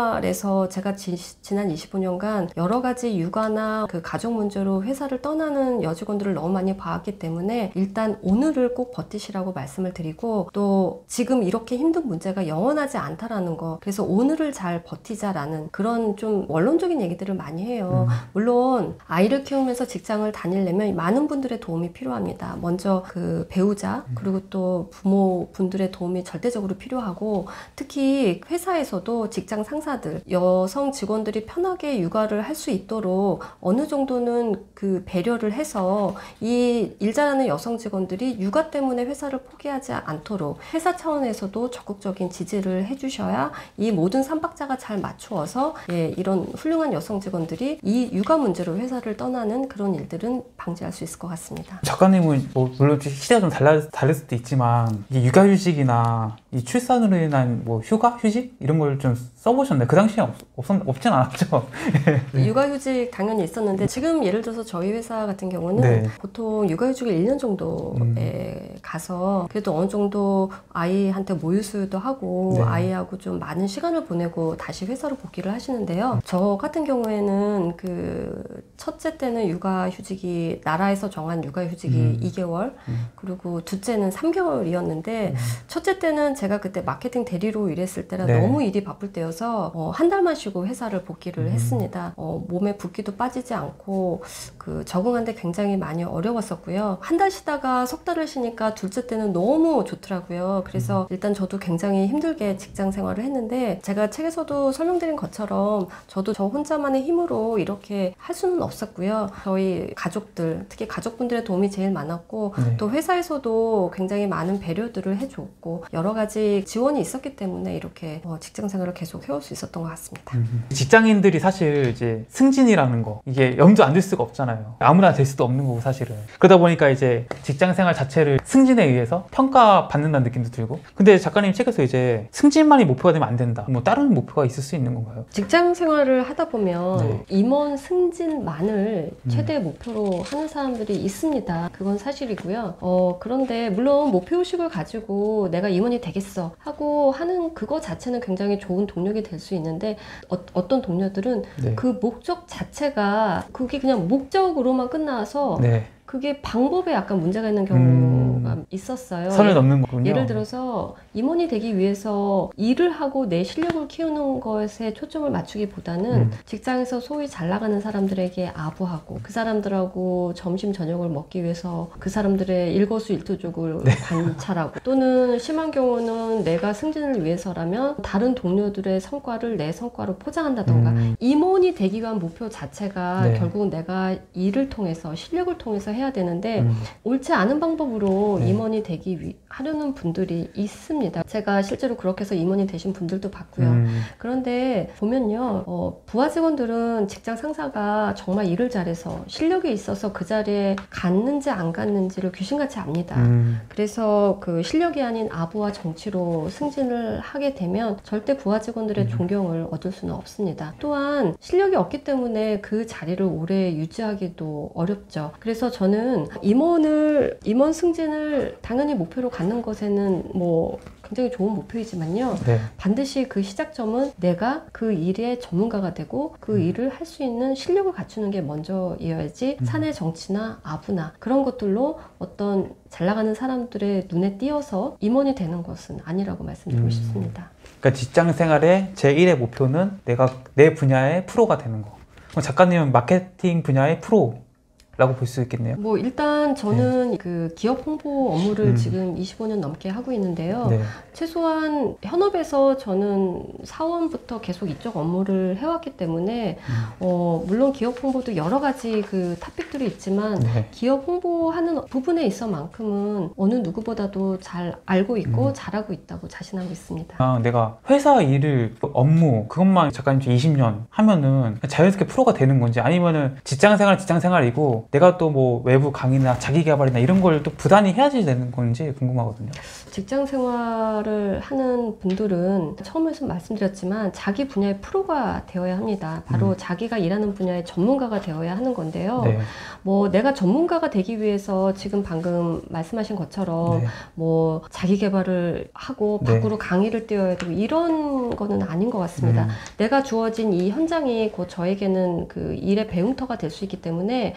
생활에서 제가 지난 25년간 여러 가지 육아나 그 가족 문제로 회사를 떠나는 여직원들을 너무 많이 봐왔기 때문에 일단 오늘을 꼭 버티시라고 말씀을 드리고, 또 지금 이렇게 힘든 문제가 영원하지 않다라는 거, 그래서 오늘을 잘 버티자라는 그런 좀 원론적인 얘기들을 많이 해요. 물론 아이를 키우면서 직장을 다니려면 많은 분들의 도움이 필요합니다. 먼저 그 배우자 그리고 또 부모분들의 도움이 절대적으로 필요하고, 특히 회사에서도 직장 상사들, 여성 직원들이 편하게 육아를 할 수 있도록 어느 정도는 그 배려를 해서 이 일 잘하는 여성 직원들이 육아 때문에 회사를 포기하지 않도록 회사 차원에서도 적극적인 지지를 해주셔야 이 모든 삼박자가 잘 맞추어서 이런 훌륭한 여성 직원들이 이 육아 문제로 회사를 떠나는 그런 일들은 방지할 수 있을 것 같습니다. 작가님은 뭐 물론 시대가 좀 다를 수도 있지만 이 육아휴직이나 이 출산으로 인한 뭐 휴가, 휴직 이런 걸 좀 써보셨나요? 그 당시에 없진 않았죠? 육아휴직 당연히 있었는데 지금 예를 들어서 저희 회사 같은 경우는 보통 육아휴직을 1년 정도에 가서 그래도 어느 정도 아이한테 모유수유도 하고 아이하고 좀 많은 시간을 보내고 다시 회사로 복귀를 하시는데요. 저 같은 경우에는 그 첫째 때는 육아휴직이 나라에서 정한 육아휴직이 2개월 그리고 둘째는 3개월이었는데 첫째 때는 제가 그때 마케팅 대리로 일했을 때라 너무 일이 바쁠 때여서 한 달만 쉬고 회사를 복귀를 했습니다. 몸에 붓기도 빠지지 않고 그 적응하는데 굉장히 많이 어려웠었고요. 한 달 쉬다가 석 달을 쉬니까 둘째 때는 너무 좋더라고요. 그래서 일단 저도 굉장히 힘들게 직장 생활을 했는데 제가 책에서도 설명드린 것처럼 저도 저 혼자만의 힘으로 이렇게 할 수는 없었고요. 저희 가족들, 특히 가족분들의 도움이 제일 많았고 또 회사에서도 굉장히 많은 배려들을 해줬고 여러 가지 지원이 있었기 때문에 이렇게 직장 생활을 계속 해올 수 있었던 것 같습니다. 직장인들이 사실 이제 승진이라는 거 이게 염두 안 둘 수가 없잖아요. 아무나 될 수도 없는 거고 사실은. 그러다 보니까 이제 직장 생활 자체를 승진에 의해서 평가받는다는 느낌도 들고. 근데 작가님 책에서 이제 승진만이 목표가 되면 안 된다. 뭐 다른 목표가 있을 수 있는 건가요? 직장 생활을 하다 보면 임원 승진만을 최대 목표로 하는 사람들이 있습니다. 그건 사실이고요. 그런데 물론 목표의식을 가지고 내가 임원이 되겠어 하고 하는 그거 자체는 굉장히 좋은 동력이 될 수 있는데 어떤 동료들은 그 목적 자체가 그게 그냥 목적으로만 끝나서 그게 방법에 약간 문제가 있는 경우가 있었어요. 선을 넘는 거군요. 예를 들어서 임원이 되기 위해서 일을 하고 내 실력을 키우는 것에 초점을 맞추기보다는 직장에서 소위 잘 나가는 사람들에게 아부하고 그 사람들하고 점심 저녁을 먹기 위해서 그 사람들의 일거수일투족을 관찰하고 또는 심한 경우는 내가 승진을 위해서라면 다른 동료들의 성과를 내 성과로 포장한다던가 임원이 되기 위한 목표 자체가 결국은 내가 일을 통해서 실력을 통해서 해야 되는데 옳지 않은 방법으로 실제로 네. 임원이 하려는 분들이 있습니다. 제가 실제로 그렇게 해서 임원이 되신 분들도 봤고요. 그런데 보면요, 부하 직원들은 직장 상사가 정말 일을 잘해서 실력이 있어서 그 자리에 갔는지 안 갔는지를 귀신같이 압니다. 그래서 그 실력이 아닌 아부와 정치로 승진을 하게 되면 절대 부하 직원들의 존경을 얻을 수는 없습니다. 또한 실력이 없기 때문에 그 자리를 오래 유지하기도 어렵죠. 그래서 저는 임원 승진을 당연히 목표로 갖는 것에는 뭐 굉장히 좋은 목표이지만요. 네. 반드시 그 시작점은 내가 그 일의 전문가가 되고 그 일을 할 수 있는 실력을 갖추는 게 먼저이어야지 사내 정치나 아부나 그런 것들로 어떤 잘 나가는 사람들의 눈에 띄어서 임원이 되는 것은 아니라고 말씀드리고 싶습니다. 그러니까 직장 생활의 제1의 목표는 내가 내 분야의 프로가 되는 거. 그럼 작가님은 마케팅 분야의 프로라고 볼 수 있겠네요. 뭐 일단 저는 그 기업 홍보 업무를 지금 25년 넘게 하고 있는데요. 네. 최소한 현업에서 저는 사원부터 계속 이쪽 업무를 해왔기 때문에 물론 기업 홍보도 여러 가지 그 토픽들이 있지만 네. 기업 홍보하는 부분에 있어만큼은 어느 누구보다도 잘 알고 있고 잘하고 있다고 자신하고 있습니다. 아, 내가 회사 일을 업무 그것만 작가님 20년 하면은 자연스럽게 프로가 되는 건지 아니면은 직장생활이고 내가 또 뭐 외부 강의나 자기개발이나 이런 걸 또 부단히 해야지 되는 건지 궁금하거든요. 직장 생활을 하는 분들은 처음에서 말씀드렸지만 자기 분야의 프로가 되어야 합니다. 바로 자기가 일하는 분야의 전문가가 되어야 하는 건데요. 네. 뭐 내가 전문가가 되기 위해서 지금 방금 말씀하신 것처럼 네. 뭐 자기 개발을 하고 네. 밖으로 강의를 띄워야 되고 이런 거는 아닌 것 같습니다. 내가 주어진 이 현장이 곧 저에게는 그 일의 배움터가 될 수 있기 때문에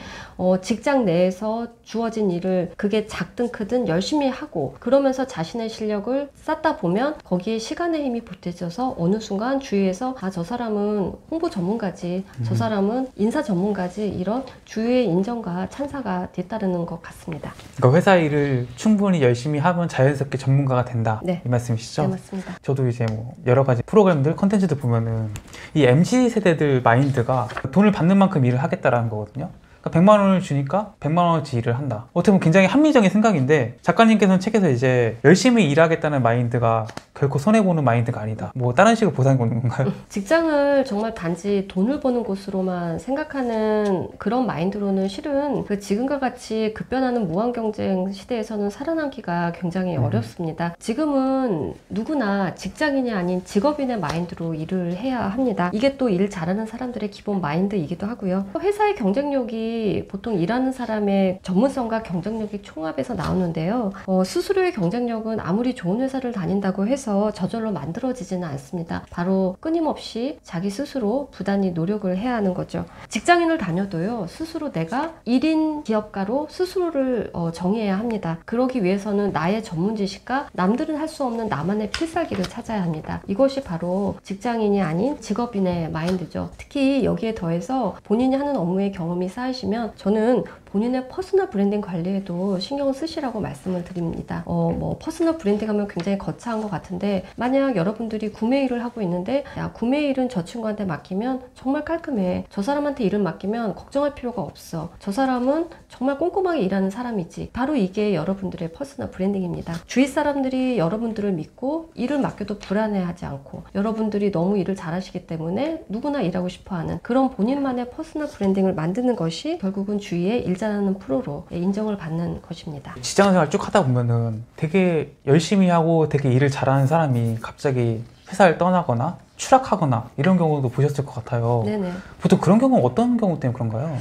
직장 내에서 주어진 일을 그게 작든 크든 열심히 하고 그러면서 자신의 실력을 쌓다 보면 거기에 시간의 힘이 보태져서 어느 순간 주위에서 아, 저 사람은 홍보 전문가지, 저 사람은 인사 전문가지 이런 주위의 인정과 찬사가 뒤따르는 것 같습니다. 그러니까 회사 일을 충분히 열심히 하면 자연스럽게 전문가가 된다. 네. 이 말씀이시죠? 네, 맞습니다. 저도 이제 뭐 여러 가지 프로그램들, 컨텐츠들 보면은 이 MZ 세대들 마인드가 돈을 받는 만큼 일을 하겠다라는 거거든요. 그러니까 100만 원을 주니까 100만 원어치 일을 한다. 어떻게 보면 굉장히 합리적인 생각인데 작가님께서는 책에서 이제 열심히 일하겠다는 마인드가 결코 손해보는 마인드가 아니다. 뭐 다른 식으로 보상해 보는 건가요? 직장을 정말 단지 돈을 버는 곳으로만 생각하는 그런 마인드로는 실은 그 지금과 같이 급변하는 무한 경쟁 시대에서는 살아남기가 굉장히 어렵습니다. 지금은 누구나 직장인이 아닌 직업인의 마인드로 일을 해야 합니다. 이게 또 일 잘하는 사람들의 기본 마인드이기도 하고요. 회사의 경쟁력이 보통 일하는 사람의 전문성과 경쟁력이 총합해서 나오는데요. 스스로의 경쟁력은 아무리 좋은 회사를 다닌다고 해서 저절로 만들어지지는 않습니다. 바로 끊임없이 자기 스스로 부단히 노력을 해야 하는 거죠. 직장인을 다녀도요. 스스로 내가 1인 기업가로 스스로를 정의해야 합니다. 그러기 위해서는 나의 전문 지식과 남들은 할 수 없는 나만의 필살기를 찾아야 합니다. 이것이 바로 직장인이 아닌 직업인의 마인드죠. 특히 여기에 더해서 본인이 하는 업무의 경험이 쌓이시면 저는 본인의 퍼스널 브랜딩 관리에도 신경을 쓰시라고 말씀을 드립니다. 뭐 퍼스널 브랜딩 하면 굉장히 거창한 것 같은데 만약 여러분들이 구매 일을 하고 있는데 야, 구매 일은 저 친구한테 맡기면 정말 깔끔해. 저 사람한테 일을 맡기면 걱정할 필요가 없어. 저 사람은 정말 꼼꼼하게 일하는 사람이지. 바로 이게 여러분들의 퍼스널 브랜딩입니다. 주위 사람들이 여러분들을 믿고 일을 맡겨도 불안해하지 않고 여러분들이 너무 일을 잘하시기 때문에 누구나 일하고 싶어하는 그런 본인만의 퍼스널 브랜딩을 만드는 것이 결국은 주위에 일 잘하는 프로로 인정을 받는 것입니다. 직장생활 쭉 하다 보면은 되게 열심히 하고 되게 일을 잘하는 사람이 갑자기 회사를 떠나거나 추락하거나 이런 경우도 보셨을 것 같아요. 네네. 보통 그런 경우는 어떤 경우 때문에 그런가요?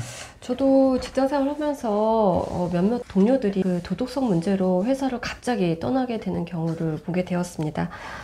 저도 직장생활 하면서 몇몇 동료들이 그 도덕성 문제로 회사를 갑자기 떠나게 되는 경우를 보게 되었습니다.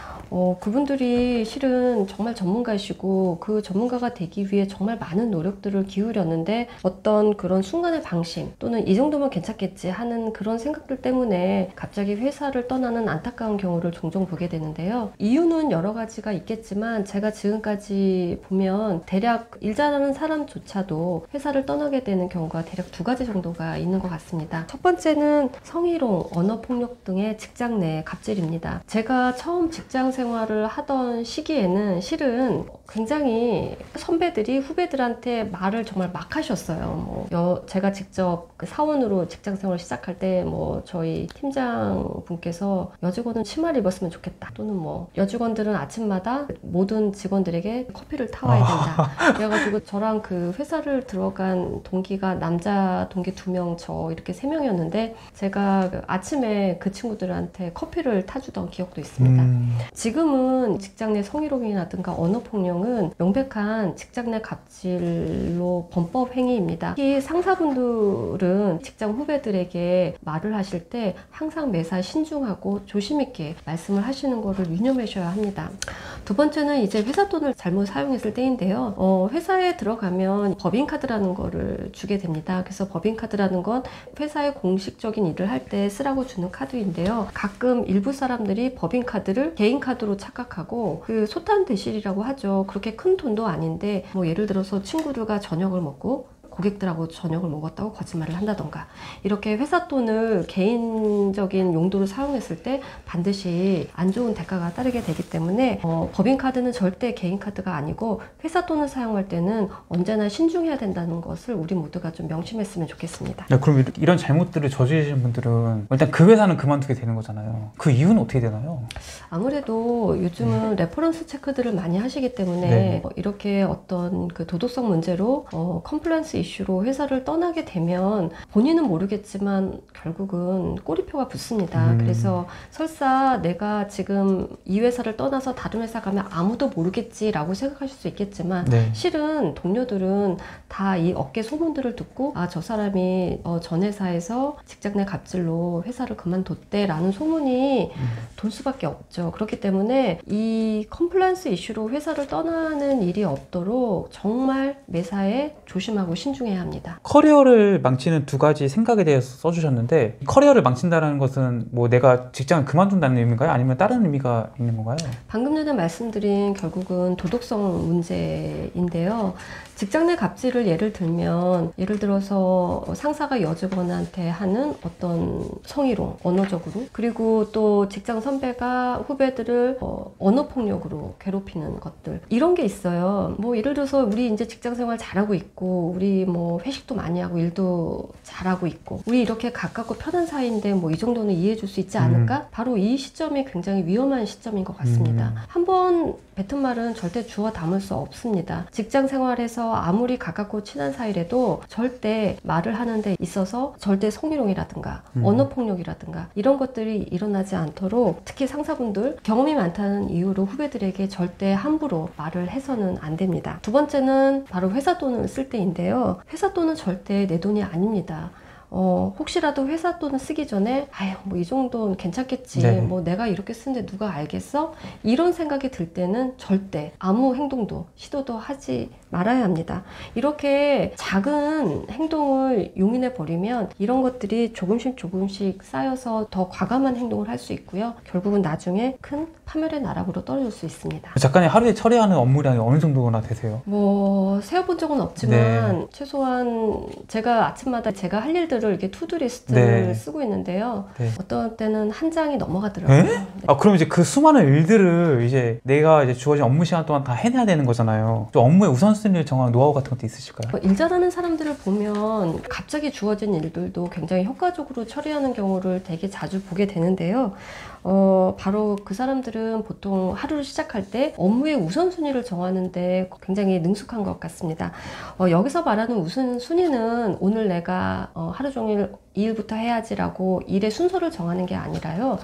그분들이 실은 정말 전문가이시고 그 전문가가 되기 위해 정말 많은 노력들을 기울였는데 어떤 그런 순간의 방심 또는 이 정도면 괜찮겠지 하는 그런 생각들 때문에 갑자기 회사를 떠나는 안타까운 경우를 종종 보게 되는데요. 이유는 여러 가지가 있겠지만 제가 지금까지 보면 대략 일 잘하는 사람조차도 회사를 떠나게 되는 경우가 대략 2가지 정도가 있는 것 같습니다. 첫 번째는 성희롱, 언어폭력 등의 직장 내 갑질입니다. 제가 처음 직장 생활을 하던 시기에는 실은 굉장히 선배들이 후배들한테 말을 정말 막 하셨어요. 제가 직접 그 사원으로 직장 생활을 시작할 때 저희 팀장분께서 여직원은 치마를 입었으면 좋겠다. 또는 여직원들은 아침마다 모든 직원들에게 커피를 타와야 된다. 그래가지고 저랑 그 회사를 들어간 동기가 남자 동기 2명, 저 이렇게 3명이었는데 제가 아침에 그 친구들한테 커피를 타주던 기억도 있습니다. 지금은 직장 내 성희롱이라든가 언어폭력은 명백한 직장 내 갑질로 범법 행위입니다. 특히 상사분들은 직장 후배들에게 말을 하실 때 항상 매사 신중하고 조심 있게 말씀을 하시는 것을 유념하셔야 합니다. 두 번째는 이제 회사 돈을 잘못 사용했을 때인데요. 회사에 들어가면 법인카드라는 거를 주게 됩니다. 그래서 법인카드라는 건 회사의 공식적인 일을 할 때 쓰라고 주는 카드인데요. 가끔 일부 사람들이 법인카드를 개인카드로 착각하고 그 소탄대실이라고 하죠. 그렇게 큰 돈도 아닌데 예를 들어서 친구들과 저녁을 먹고 고객들하고 저녁을 먹었다고 거짓말을 한다던가 이렇게 회사 돈을 개인적인 용도로 사용했을 때 반드시 안 좋은 대가가 따르게 되기 때문에 법인카드는 절대 개인카드가 아니고 회사 돈을 사용할 때는 언제나 신중해야 된다는 것을 우리 모두가 좀 명심했으면 좋겠습니다. 네, 그럼 이런 잘못들을 저지르신 분들은 일단 그 회사는 그만두게 되는 거잖아요. 그 이유는 어떻게 되나요? 아무래도 요즘은 레퍼런스 체크들을 많이 하시기 때문에 네. 이렇게 어떤 그 도덕성 문제로 컴플라이언스 이슈로 회사를 떠나게 되면 본인은 모르겠지만 결국은 꼬리표가 붙습니다. 그래서 설사 내가 지금 이 회사를 떠나서 다른 회사 가면 아무도 모르겠지라고 생각하실 수 있겠지만 네. 실은 동료들은 다 이 업계 소문들을 듣고 저 사람이 전 회사에서 직장 내 갑질로 회사를 그만뒀대라는 소문이 돌 수밖에 없죠. 그렇기 때문에 이 컴플라이언스 이슈로 회사를 떠나는 일이 없도록 정말 매사에 조심하고 신중해야 합니다. 커리어를 망치는 2가지 생각에 대해서 써주셨는데 커리어를 망친다는 것은 내가 직장을 그만둔다는 의미인가요? 아니면 다른 의미가 있는 건가요? 방금 전에 말씀드린 결국은 도덕성 문제인데요. 직장 내 갑질을 예를 들어서 상사가 여직원한테 하는 어떤 성희롱, 언어적으로, 그리고 또 직장 선배가 후배들을 언어폭력으로 괴롭히는 것들, 이런 게 있어요. 예를 들어서 우리 이제 직장 생활 잘하고 있고 우리 회식도 많이 하고 일도 잘하고 있고 우리 이렇게 가깝고 편한 사이인데 이 정도는 이해해 줄 수 있지 않을까? 바로 이 시점이 굉장히 위험한 시점인 것 같습니다. 한번 뱉은 말은 절대 주워 담을 수 없습니다. 직장 생활에서 아무리 가깝고 친한 사이라도 절대 말을 하는 데 있어서 절대 성희롱이라든가 언어폭력이라든가 이런 것들이 일어나지 않도록 특히 상사분들 경험이 많다는 이유로 후배들에게 절대 함부로 말을 해서는 안 됩니다. 두 번째는 바로 회사 돈을 쓸 때인데요. 회사 돈은 절대 내 돈이 아닙니다. 혹시라도 회사 돈을 쓰기 전에 이 정도는 괜찮겠지. 네. 내가 이렇게 쓰는데 누가 알겠어? 이런 생각이 들 때는 절대 아무 행동도 시도도 하지 말아야 합니다. 이렇게 작은 행동을 용인해 버리면 이런 것들이 조금씩 쌓여서 더 과감한 행동을 할 수 있고요. 결국은 나중에 큰 파멸의 나락으로 떨어질 수 있습니다. 작가님 하루에 처리하는 업무량이 어느 정도나 되세요? 세어본 적은 없지만 최소한 제가 아침마다 제가 할 일들을 이렇게 투두리스트를 쓰고 있는데요. 어떤 때는 한 장이 넘어가더라고요. 네? 그럼 이제 그 수많은 일들을 이제 내가 이제 주어진 업무 시간 동안 다 해내야 되는 거잖아요. 또 업무의 우선순위를 정하는 노하우 같은 것도 있으실까요? 일 잘하는 사람들을 보면 갑자기 주어진 일들도 굉장히 효과적으로 처리하는 경우를 되게 자주 보게 되는데요. 바로 그 사람들은 보통 하루를 시작할 때 업무의 우선순위를 정하는데 굉장히 능숙한 것 같습니다. 여기서 말하는 우선순위는 오늘 내가 하루 종일 이 일부터 해야지라고 일의 순서를 정하는 게 아니라요.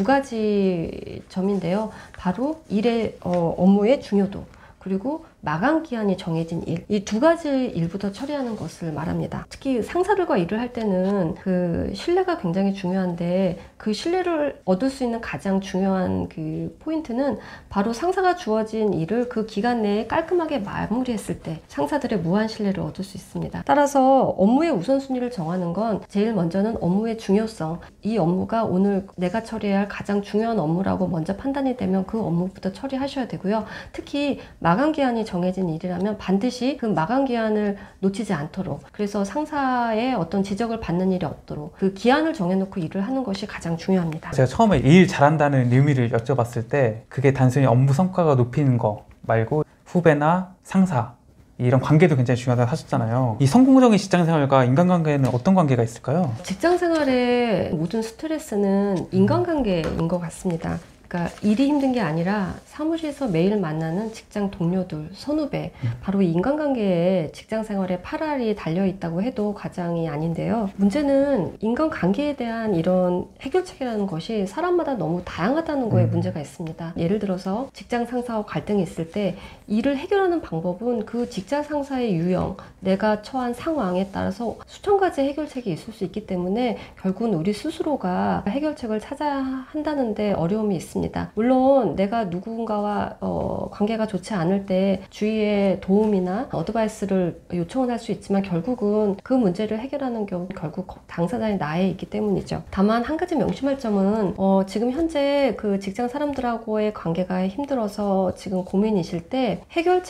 2가지 점인데요. 바로 일의 업무의 중요도 그리고 마감 기한이 정해진 일, 이 2가지 일부터 처리하는 것을 말합니다. 특히 상사들과 일을 할 때는 그 신뢰가 굉장히 중요한데 그 신뢰를 얻을 수 있는 가장 중요한 그 포인트는 바로 상사가 주어진 일을 그 기간 내에 깔끔하게 마무리했을 때 상사들의 무한 신뢰를 얻을 수 있습니다. 따라서 업무의 우선순위를 정하는 건 제일 먼저는 업무의 중요성, 이 업무가 오늘 내가 처리해야 할 가장 중요한 업무라고 먼저 판단이 되면 그 업무부터 처리하셔야 되고요. 특히 마감 기한이 정해진 일이라면 반드시 그 마감 기한을 놓치지 않도록, 그래서 상사의 어떤 지적을 받는 일이 없도록 그 기한을 정해놓고 일을 하는 것이 가장 중요합니다. 제가 처음에 일 잘한다는 의미를 여쭤봤을 때 그게 단순히 업무 성과가 높이는 거 말고 후배나 상사 이런 관계도 굉장히 중요하다고 하셨잖아요. 이 성공적인 직장생활과 인간관계는 어떤 관계가 있을까요? 직장 생활의 모든 스트레스는 인간관계인 것 같습니다. 그러니까 일이 힘든 게 아니라 사무실에서 매일 만나는 직장 동료들, 선후배, 바로 이 인간관계에 직장 생활에 팔알이 달려있다고 해도 과장이 아닌데요. 문제는 인간관계에 대한 이런 해결책이라는 것이 사람마다 너무 다양하다는 거에 문제가 있습니다. 예를 들어서 직장 상사와 갈등이 있을 때 일을 해결하는 방법은 그 직장 상사의 유형, 내가 처한 상황에 따라서 수천 가지 해결책이 있을 수 있기 때문에 결국은 우리 스스로가 해결책을 찾아야 한다는데 어려움이 있습니다. 물론 내가 누군가와 관계가 좋지 않을 때 주위의 도움이나 어드바이스를 요청을 할 수 있지만 결국은 그 문제를 해결하는 경우 결국 당사자의 나에 있기 때문이죠. 다만 한 가지 명심할 점은 지금 현재 그 직장 사람들하고의 관계가 힘들어서 지금 고민이실 때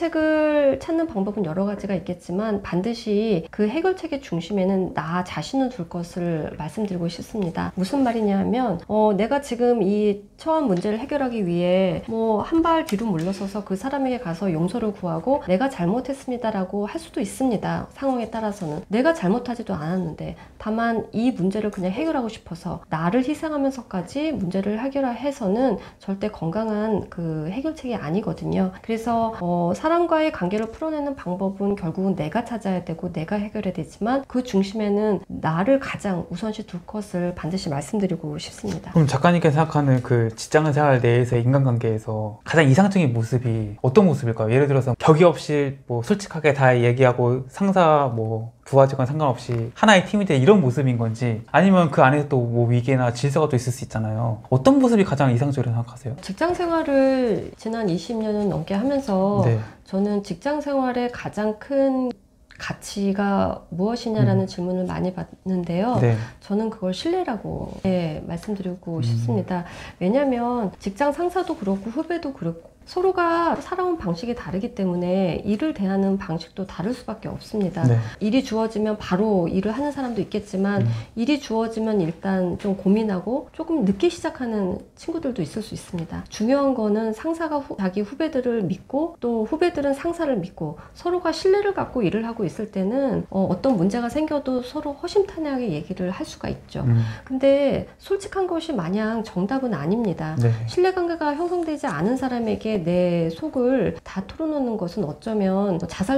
해결책을 찾는 방법은 여러 가지가 있겠지만 반드시 그 해결책의 중심에는 나 자신을 둘 것을 말씀드리고 싶습니다. 무슨 말이냐 하면 내가 지금 이 처한 문제를 해결하기 위해 뭐 한 발 뒤로 물러서서 그 사람에게 가서 용서를 구하고 내가 잘못했습니다라고 할 수도 있습니다. 상황에 따라서는 내가 잘못하지도 않았는데 다만 이 문제를 그냥 해결하고 싶어서 나를 희생하면서까지 문제를 해결해서는 절대 건강한 그 해결책이 아니거든요. 그래서 사람과의 관계를 풀어내는 방법은 결국은 내가 찾아야 되고 내가 해결해야 되지만 그 중심에는 나를 가장 우선시 둘 것을 반드시 말씀드리고 싶습니다. 그럼 작가님께서 생각하는 그 직장생활 내에서의 인간관계에서 가장 이상적인 모습이 어떤 모습일까요? 예를 들어서 격이 없이 뭐 솔직하게 다 얘기하고 상사 뭐 부하 직원 상관없이 하나의 팀이 돼 이런 모습인 건지 아니면 그 안에서 또 뭐 위계나 질서가 또 있을 수 있잖아요. 어떤 모습이 가장 이상적이라고 생각하세요? 직장 생활을 지난 20년을 넘게 하면서 네. 저는 직장 생활의 가장 큰 가치가 무엇이냐라는 질문을 많이 받는데요. 네. 저는 그걸 신뢰라고 말씀드리고 싶습니다. 왜냐하면 직장 상사도 그렇고 후배도 그렇고 서로가 살아온 방식이 다르기 때문에 일을 대하는 방식도 다를 수밖에 없습니다. 네. 일이 주어지면 바로 일을 하는 사람도 있겠지만 일이 주어지면 일단 좀 고민하고 조금 늦게 시작하는 친구들도 있을 수 있습니다. 중요한 거는 상사가 자기 후배들을 믿고 또 후배들은 상사를 믿고 서로가 신뢰를 갖고 일을 하고 있을 때는 어떤 문제가 생겨도 서로 허심탄회하게 얘기를 할 수가 있죠. 근데 솔직한 것이 마냥 정답은 아닙니다. 네. 신뢰관계가 형성되지 않은 사람에게 내 속을 다 털어놓는 것은 어쩌면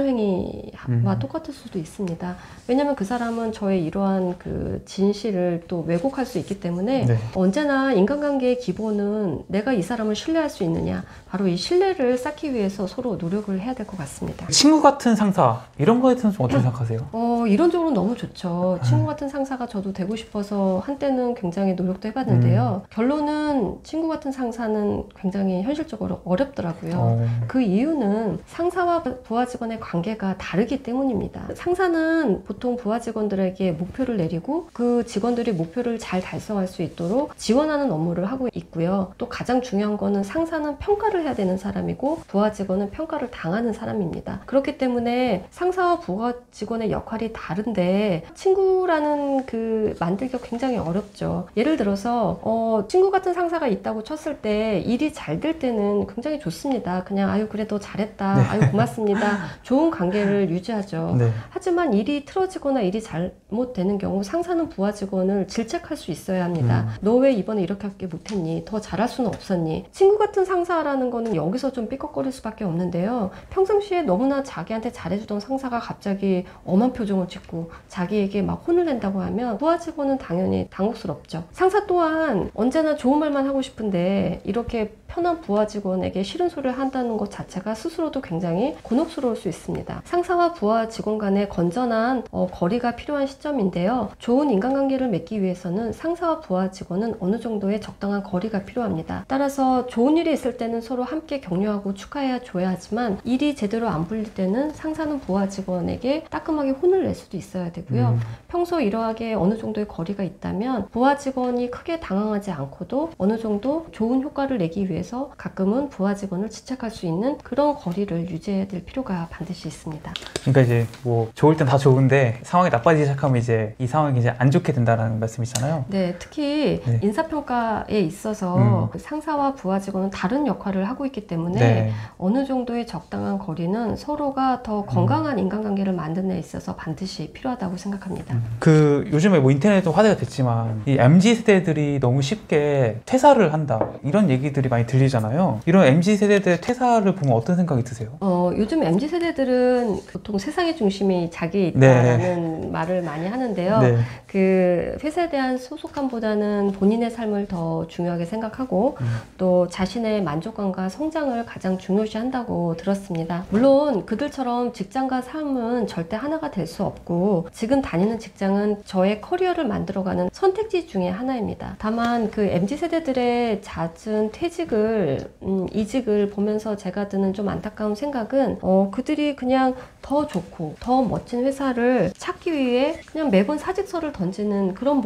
자살행위와 똑같을 수도 있습니다. 왜냐하면 그 사람은 저의 이러한 그 진실을 또 왜곡할 수 있기 때문에 네. 언제나 인간관계의 기본은 내가 이 사람을 신뢰할 수 있느냐, 바로 이 신뢰를 쌓기 위해서 서로 노력을 해야 될 것 같습니다. 친구 같은 상사 이런 거에 대해서는 좀 어떻게 생각하세요? 이론적으로 너무 좋죠. 친구 같은 상사가 저도 되고 싶어서 한때는 굉장히 노력도 해봤는데요. 결론은 친구 같은 상사는 굉장히 현실적으로 어렵더라고요. 그 이유는 상사와 부하 직원의 관계가 다르기 때문입니다. 상사는 보통 부하 직원들에게 목표를 내리고 그 직원들이 목표를 잘 달성할 수 있도록 지원하는 업무를 하고 있고요. 또 가장 중요한 거는 상사는 평가를 해야 되는 사람이고 부하 직원은 평가를 당하는 사람입니다. 그렇기 때문에 상사와 부하 직원의 역할이 다른데 친구라는 그 만들기가 굉장히 어렵죠. 예를 들어서 친구 같은 상사가 있다고 쳤을 때 일이 잘 될 때는 굉장히 좋습니다. 그냥 아유 그래도 잘했다. 네. 아유 고맙습니다. 좋은 관계를 유지하죠. 네. 하지만 일이 틀어지거나 일이 잘못되는 경우 상사는 부하 직원을 질책할 수 있어야 합니다. 너 왜 이번에 이렇게 못했니? 더 잘할 수는 없었니? 친구 같은 상사라는 거는 여기서 좀 삐걱거릴 수밖에 없는데요. 평상시에 너무나 자기한테 잘해주던 상사가 갑자기 엄한 표정을 짓고 자기에게 막 혼을 낸다고 하면 부하 직원은 당연히 당혹스럽죠. 상사 또한 언제나 좋은 말만 하고 싶은데 이렇게 편한 부하 직원에게 싫은 소리를 한다는 것 자체가 스스로도 굉장히 곤혹스러울 수 있습니다. 상사와 부하 직원 간의 건전한 거리가 필요한 시점인데요. 좋은 인간관계를 맺기 위해서는 상사와 부하 직원은 어느 정도의 적당한 거리가 필요합니다. 따라서 좋은 일이 있을 때는 서로 함께 격려하고 축하해 줘야 하지만 일이 제대로 안 풀릴 때는 상사는 부하 직원에게 따끔하게 혼을 낼 수도 있어야 되고요. 평소 이러하게 어느 정도의 거리가 있다면 부하 직원이 크게 당황하지 않고도 어느 정도 좋은 효과를 내기 위해서 위해서 가끔은 부하 직원을 지적할 수 있는 그런 거리를 유지해야 될 필요가 반드시 있습니다. 그러니까 이제 뭐 좋을 땐 다 좋은데 상황이 나빠지기 시작하면 이제 이 상황이 이제 안 좋게 된다라는 말씀이잖아요. 네, 특히 네. 인사평가에 있어서 상사와 부하 직원은 다른 역할을 하고 있기 때문에 네. 어느 정도의 적당한 거리는 서로가 더 건강한 인간관계를 만드는 데 있어서 반드시 필요하다고 생각합니다. 그 요즘에 뭐 인터넷도 화제가 됐지만 이 MZ 세대들이 너무 쉽게 퇴사를 한다 이런 얘기들이 많이 들리잖아요. 이런 MZ 세대들의 퇴사를 보면 어떤 생각이 드세요? 요즘 MZ 세대들은 보통 세상의 중심이 자기에 있다라는 말을 많이 하는데요. 네. 그 회사에 대한 소속감보다는 본인의 삶을 더 중요하게 생각하고 또 자신의 만족감과 성장을 가장 중요시한다고 들었습니다. 물론 그들처럼 직장과 삶은 절대 하나가 될 수 없고 지금 다니는 직장은 저의 커리어를 만들어가는 선택지 중에 하나입니다. 다만 그 MZ 세대들의 잦은 퇴직을 이직을 보면서 제가 드는 좀 안타까운 생각은 그들이 그냥 더 좋고 더 멋진 회사를 찾기 위해 그냥 매번 사직서를 던지는 그런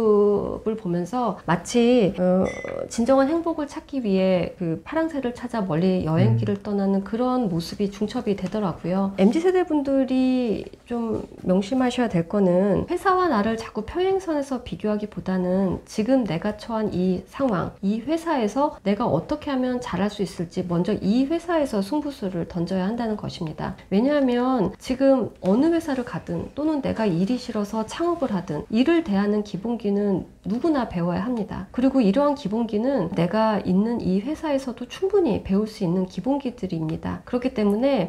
모습을 보면서 마치 진정한 행복을 찾기 위해 그 파랑새를 찾아 멀리 여행길을 떠나는 그런 모습이 중첩이 되더라고요. MZ 세대분들이 좀 명심하셔야 될 거는 회사와 나를 자꾸 평행선에서 비교하기보다는 지금 내가 처한 이 상황, 이 회사에서 내가 어떻게 하면 잘할 수 있을지 먼저 이 회사에서 승부수를 던져야 한다는 것입니다. 왜냐하면 지금 어느 회사를 가든 또는 내가 일이 싫어서 창업을 하든 일을 대하는 기본기는 누구나 배워야 합니다. 그리고 이러한 기본기는 내가 있는 이 회사에서도 충분히 배울 수 있는 기본기들입니다. 그렇기 때문에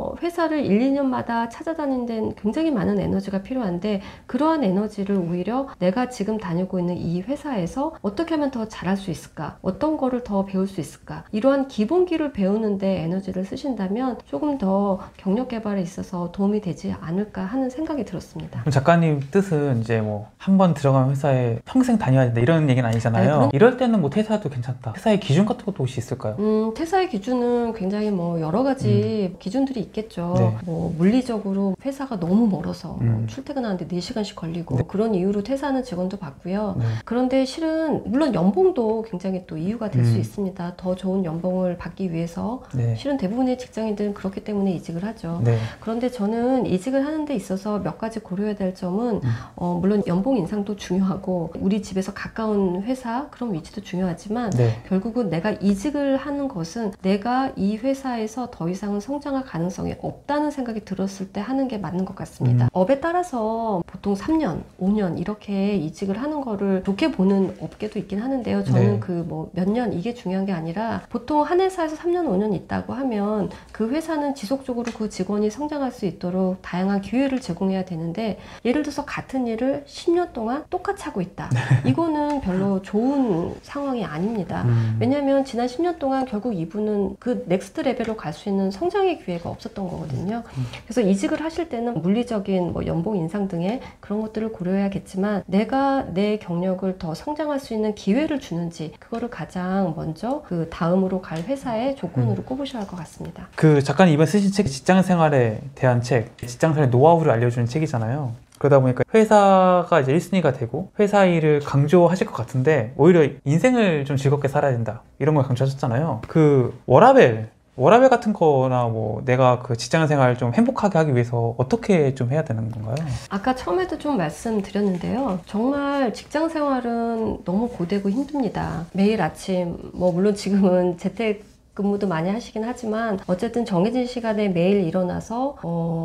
회사를 1, 2년마다 찾아다니는 데는 굉장히 많은 에너지가 필요한데 그러한 에너지를 오히려 내가 지금 다니고 있는 이 회사에서 어떻게 하면 더 잘할 수 있을까? 어떤 거를 더 배울 수 있을까? 이러한 기본기를 배우는 데 에너지를 쓰신다면 조금 더 경력 개발에 있어서 도움이 되지 않을까 하는 생각이 들었습니다. 그럼 작가님 뜻은 이제 뭐 한 번 들어간 회사에 평생 다녀야 된다 이런 얘기는 아니잖아요. 아니, 이럴 때는 뭐 퇴사도 괜찮다. 퇴사의 기준 같은 것도 혹시 있을까요? 퇴사의 기준은 굉장히 뭐 여러 가지 기준들이 있겠죠. 네. 뭐 물리적으로 회사가 너무 멀어서 출퇴근하는데 4시간씩 걸리고 그런 이유로 퇴사하는 직원도 봤고요. 네. 그런데 실은 물론 연봉도 굉장히 또 이유가 될 수 있습니다. 더 좋은 연봉을 받기 위해서 네. 실은 대부분의 직장인들은 그렇기 때문에 이직을 하죠. 네. 그런데 저는 이직을 하는 데 있어서 몇 가지 고려해야 될 점은 물론 연봉 인상도 중요하고 우리 집에서 가까운 회사 그런 위치도 중요하지만 네. 결국은 내가 이직을 하는 것은 내가 이 회사에서 더 이상은 성장할 가능성이 없다는 생각이 들었을 때 하는 게 맞는 것 같습니다. 업에 따라서 보통 3년, 5년 이렇게 이직을 하는 거를 좋게 보는 업계도 있긴 하는데요. 저는 네. 그 뭐 몇 년 이게 중요한 게 아니라 보통 한 회사에서 3년, 5년 있다고 하면 그 회사는 지속적으로 그 직원이 성장할 수 있도록 다양한 기회를 제공해야 되는데 예를 들어서 같은 일을 10년 동안 똑같이 하고 있다. 이거는 별로 좋은 상황이 아닙니다. 왜냐하면 지난 10년 동안 결국 이분은 그 넥스트 레벨로 갈 수 있는 성장의 기회가 없었던 거거든요. 그래서 이직을 하실 때는 물리적인 뭐 연봉 인상 등의 그런 것들을 고려해야겠지만 내가 내 경력을 더 성장할 수 있는 기회를 주는지 그거를 가장 먼저 그 다음으로 갈 회사의 조건으로 꼽으셔야 할 것 같습니다. 그 작가님 이번 쓰신 책 직장 생활에 대한 책, 직장 생활 노하우를 알려주는 책이잖아요. 그러다 보니까 회사가 이제 1순위가 되고 회사 일을 강조하실 것 같은데 오히려 인생을 좀 즐겁게 살아야 된다 이런 걸 강조하셨잖아요. 그 워라밸 같은 거나 뭐 내가 그 직장 생활 좀 행복하게 하기 위해서 어떻게 좀 해야 되는 건가요? 아까 처음에도 좀 말씀드렸는데요. 정말 직장 생활은 너무 고되고 힘듭니다. 매일 아침 뭐 물론 지금은 재택 근무도 많이 하시긴 하지만 어쨌든 정해진 시간에 매일 일어나서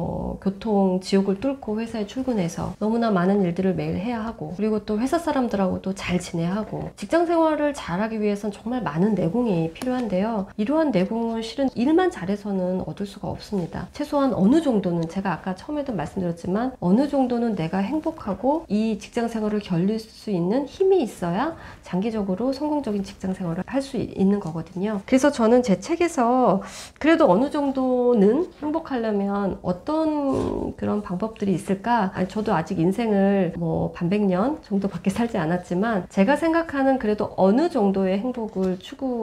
교통 지옥을 뚫고 회사에 출근해서 너무나 많은 일들을 매일 해야 하고 그리고 또 회사 사람들하고도 잘 지내야 하고 직장 생활을 잘하기 위해선 정말 많은 내공이 필요한데요. 이러한 내공을 실은 일만 잘해서는 얻을 수가 없습니다. 최소한 어느 정도는 제가 아까 처음에도 말씀드렸지만 어느 정도는 내가 행복하고 이 직장 생활을 견딜 수 있는 힘이 있어야 장기적으로 성공적인 직장 생활을 할 수 있는 거거든요. 그래서 저는 저는 제 책에서 그래도 어느 정도는 행복하려면 어떤 그런 방법들이 있을까? 아니, 저도 아직 인생을 뭐 반백년 정도밖에 살지 않았지만 제가 생각하는 그래도 어느 정도의 행복을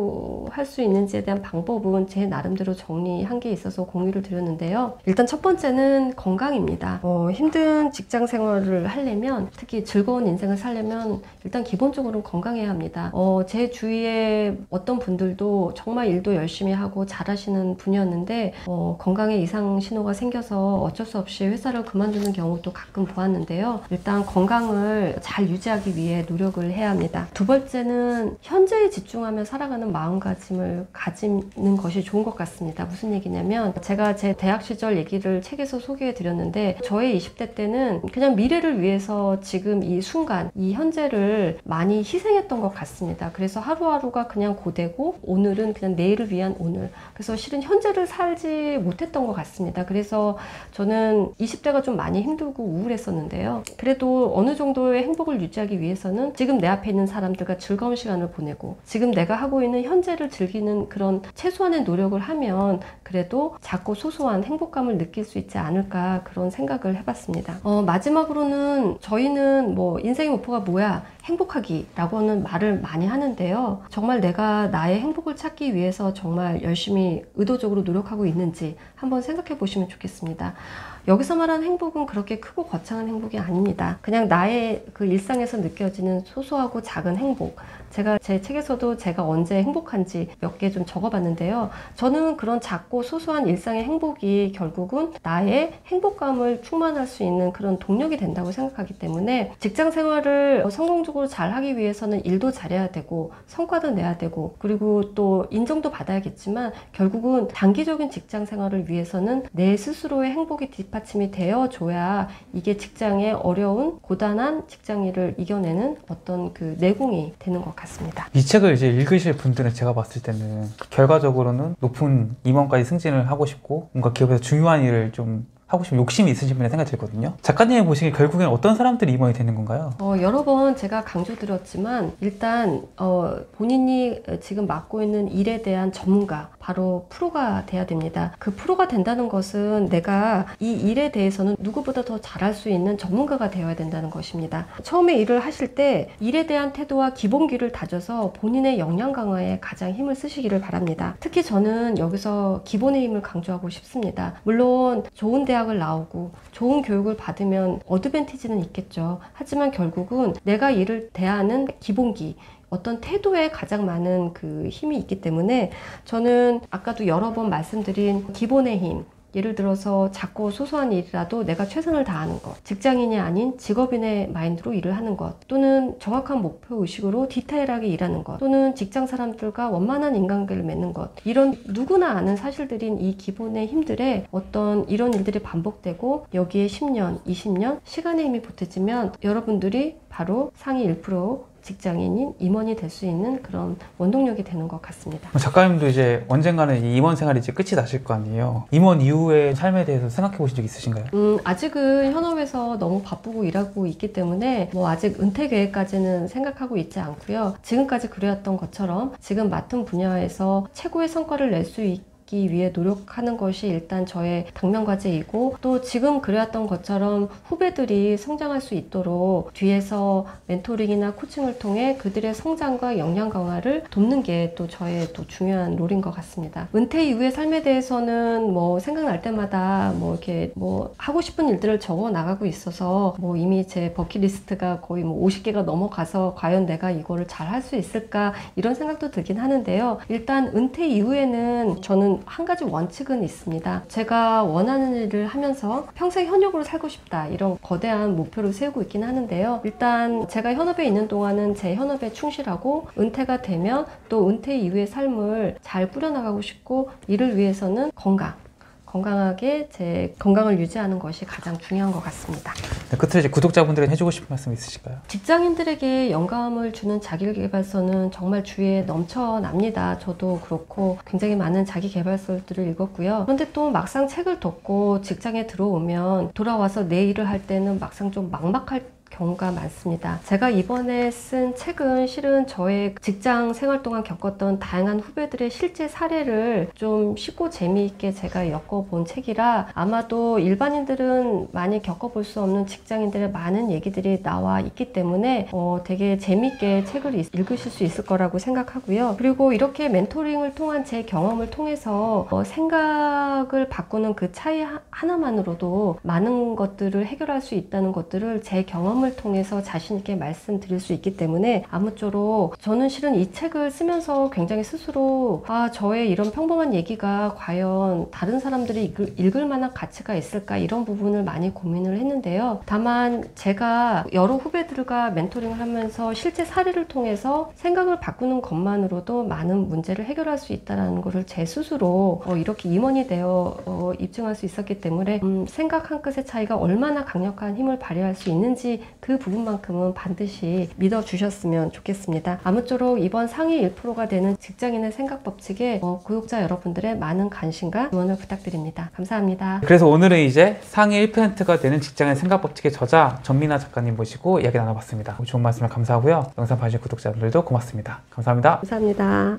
추구할 수 있는지에 대한 방법은 제 나름대로 정리한 게 있어서 공유를 드렸는데요. 일단 첫 번째는 건강입니다. 힘든 직장 생활을 하려면, 특히 즐거운 인생을 살려면 일단 기본적으로는 건강해야 합니다. 제 주위에 어떤 분들도 정말 일도 열심히 하고 잘하시는 분이었는데 건강에 이상 신호가 생겨서 어쩔 수 없이 회사를 그만두는 경우도 가끔 보았는데요. 일단 건강을 잘 유지하기 위해 노력을 해야 합니다. 두 번째는 현재에 집중하며 살아가는 마음가짐을 가지는 것이 좋은 것 같습니다. 무슨 얘기냐면 제가 제 대학 시절 얘기를 책에서 소개해 드렸는데 저의 20대 때는 그냥 미래를 위해서 지금 이 순간, 이 현재를 많이 희생했던 것 같습니다. 그래서 하루하루가 그냥 고되고 오늘은 그냥 내일을 위한 오늘. 그래서 실은 현재를 살지 못했던 것 같습니다. 그래서 저는 20대가 좀 많이 힘들고 우울했었는데요. 그래도 어느 정도의 행복을 유지하기 위해서는 지금 내 앞에 있는 사람들과 즐거운 시간을 보내고 지금 내가 하고 있는 현재를 즐기는 그런 최소한의 노력을 하면 그래도 작고 소소한 행복감을 느낄 수 있지 않을까, 그런 생각을 해봤습니다. 마지막으로는 저희는 뭐 인생의 목표가 뭐야? 행복하기라고는 말을 많이 하는데요. 정말 내가 나의 행복을 찾기 위해서 정말 열심히 의도적으로 노력하고 있는지 한번 생각해 보시면 좋겠습니다. 여기서 말하는 행복은 그렇게 크고 거창한 행복이 아닙니다. 그냥 나의 그 일상에서 느껴지는 소소하고 작은 행복. 제가 제 책에서도 제가 언제 행복한지 몇 개 좀 적어봤는데요. 저는 그런 작고 소소한 일상의 행복이 결국은 나의 행복감을 충만할 수 있는 그런 동력이 된다고 생각하기 때문에 직장 생활을 성공적으로 잘 하기 위해서는 일도 잘해야 되고 성과도 내야 되고 그리고 또 인정도 받아야겠지만 결국은 단기적인 직장 생활을 위해서는 내 스스로의 행복이 뒷받침이 되어줘야 이게 직장의 어려운 고단한 직장 일을 이겨내는 어떤 그 내공이 되는 것 같습니다. 이 책을 이제 읽으실 분들은 제가 봤을 때는 결과적으로는 높은 임원까지 승진을 하고 싶고 뭔가 기업에서 중요한 일을 좀 하고 싶은 욕심이 있으신 분이 생각이 들거든요. 작가님이 보시기에 결국엔 어떤 사람들이 임원이 되는 건가요? 여러 번 제가 강조드렸지만 일단 본인이 지금 맡고 있는 일에 대한 전문가, 바로 프로가 돼야 됩니다. 그 프로가 된다는 것은 내가 이 일에 대해서는 누구보다 더 잘할 수 있는 전문가가 되어야 된다는 것입니다. 처음에 일을 하실 때 일에 대한 태도와 기본기를 다져서 본인의 역량 강화에 가장 힘을 쓰시기를 바랍니다. 특히 저는 여기서 기본의 힘을 강조하고 싶습니다. 물론 좋은 대학을 나오고 좋은 교육을 받으면 어드밴티지는 있겠죠. 하지만 결국은 내가 일을 대하는 기본기, 어떤 태도에 가장 많은 그 힘이 있기 때문에 저는 아까도 여러 번 말씀드린 기본의 힘, 예를 들어서 작고 소소한 일이라도 내가 최선을 다하는 것, 직장인이 아닌 직업인의 마인드로 일을 하는 것, 또는 정확한 목표 의식으로 디테일하게 일하는 것, 또는 직장 사람들과 원만한 인간관계를 맺는 것, 이런 누구나 아는 사실들인 이 기본의 힘들에 어떤 이런 일들이 반복되고 여기에 10년, 20년 시간의 힘이 보태지면 여러분들이 바로 상위 1% 직장인인 임원이 될 수 있는 그런 원동력이 되는 것 같습니다. 작가님도 이제 언젠가는 이 임원 생활이 이제 끝이 나실 거 아니에요. 임원 이후의 삶에 대해서 생각해 보신 적 있으신가요? 아직은 현업에서 너무 바쁘고 일하고 있기 때문에 뭐 아직 은퇴 계획까지는 생각하고 있지 않고요. 지금까지 그래왔던 것처럼 지금 맡은 분야에서 최고의 성과를 낼 수 있기 위해 노력하는 것이 일단 저의 당면과제이고, 또 지금 그래왔던 것처럼 후배들이 성장할 수 있도록 뒤에서 멘토링이나 코칭을 통해 그들의 성장과 역량 강화를 돕는 게 또 저의 또 중요한 롤인 것 같습니다. 은퇴 이후의 삶에 대해서는 뭐 생각날 때마다 뭐 이렇게 뭐 하고 싶은 일들을 적어 나가고 있어서 뭐 이미 제 버킷리스트가 거의 뭐 50개가 넘어가서 과연 내가 이거를 잘 할 수 있을까 이런 생각도 들긴 하는데요. 일단 은퇴 이후에는 저는 한 가지 원칙은 있습니다. 제가 원하는 일을 하면서 평생 현역으로 살고 싶다, 이런 거대한 목표를 세우고 있긴 하는데요. 일단 제가 현업에 있는 동안은 제 현업에 충실하고 은퇴가 되면 또 은퇴 이후의 삶을 잘 꾸려나가고 싶고, 이를 위해서는 건강하게 제 건강을 유지하는 것이 가장 중요한 것 같습니다. 네, 끝으로 이제 구독자분들에게 해주고 싶은 말씀 있으실까요? 직장인들에게 영감을 주는 자기계발서는 정말 주위에 넘쳐납니다. 저도 그렇고 굉장히 많은 자기계발서들을 읽었고요. 그런데 또 막상 책을 덮고 직장에 들어오면 돌아와서 내 일을 할 때는 막상 좀 막막할 경우가 많습니다. 제가 이번에 쓴 책은 실은 저의 직장 생활 동안 겪었던 다양한 후배들의 실제 사례를 좀 쉽고 재미있게 제가 엮어본 책이라 아마도 일반인들은 많이 겪어볼 수 없는 직장인들의 많은 얘기들이 나와 있기 때문에 되게 재미있게 책을 읽으실 수 있을 거라고 생각하고요. 그리고 이렇게 멘토링을 통한 제 경험을 통해서 생각을 바꾸는 그 차이 하나만으로도 많은 것들을 해결할 수 있다는 것들을 제 경험을 통해서 자신 있게 말씀드릴 수 있기 때문에 아무쪼록 저는 실은 이 책을 쓰면서 굉장히 스스로 저의 이런 평범한 얘기가 과연 다른 사람들이 읽을 만한 가치가 있을까 이런 부분을 많이 고민을 했는데요. 다만 제가 여러 후배들과 멘토링을 하면서 실제 사례를 통해서 생각을 바꾸는 것만으로도 많은 문제를 해결할 수 있다는 것을 제 스스로 이렇게 임원이 되어 입증할 수 있었기 때문에 생각 한 끗의 차이가 얼마나 강력한 힘을 발휘할 수 있는지 그 부분만큼은 반드시 믿어주셨으면 좋겠습니다. 아무쪼록 이번 상위 1%가 되는 직장인의 생각 법칙에 구독자 여러분들의 많은 관심과 응원을 부탁드립니다. 감사합니다. 그래서 오늘은 이제 상위 1%가 되는 직장인 생각 법칙의 저자 전민아 작가님 모시고 이야기 나눠봤습니다. 좋은 말씀을 감사하고요. 영상 봐주신 구독자분들도 고맙습니다. 감사합니다. 감사합니다.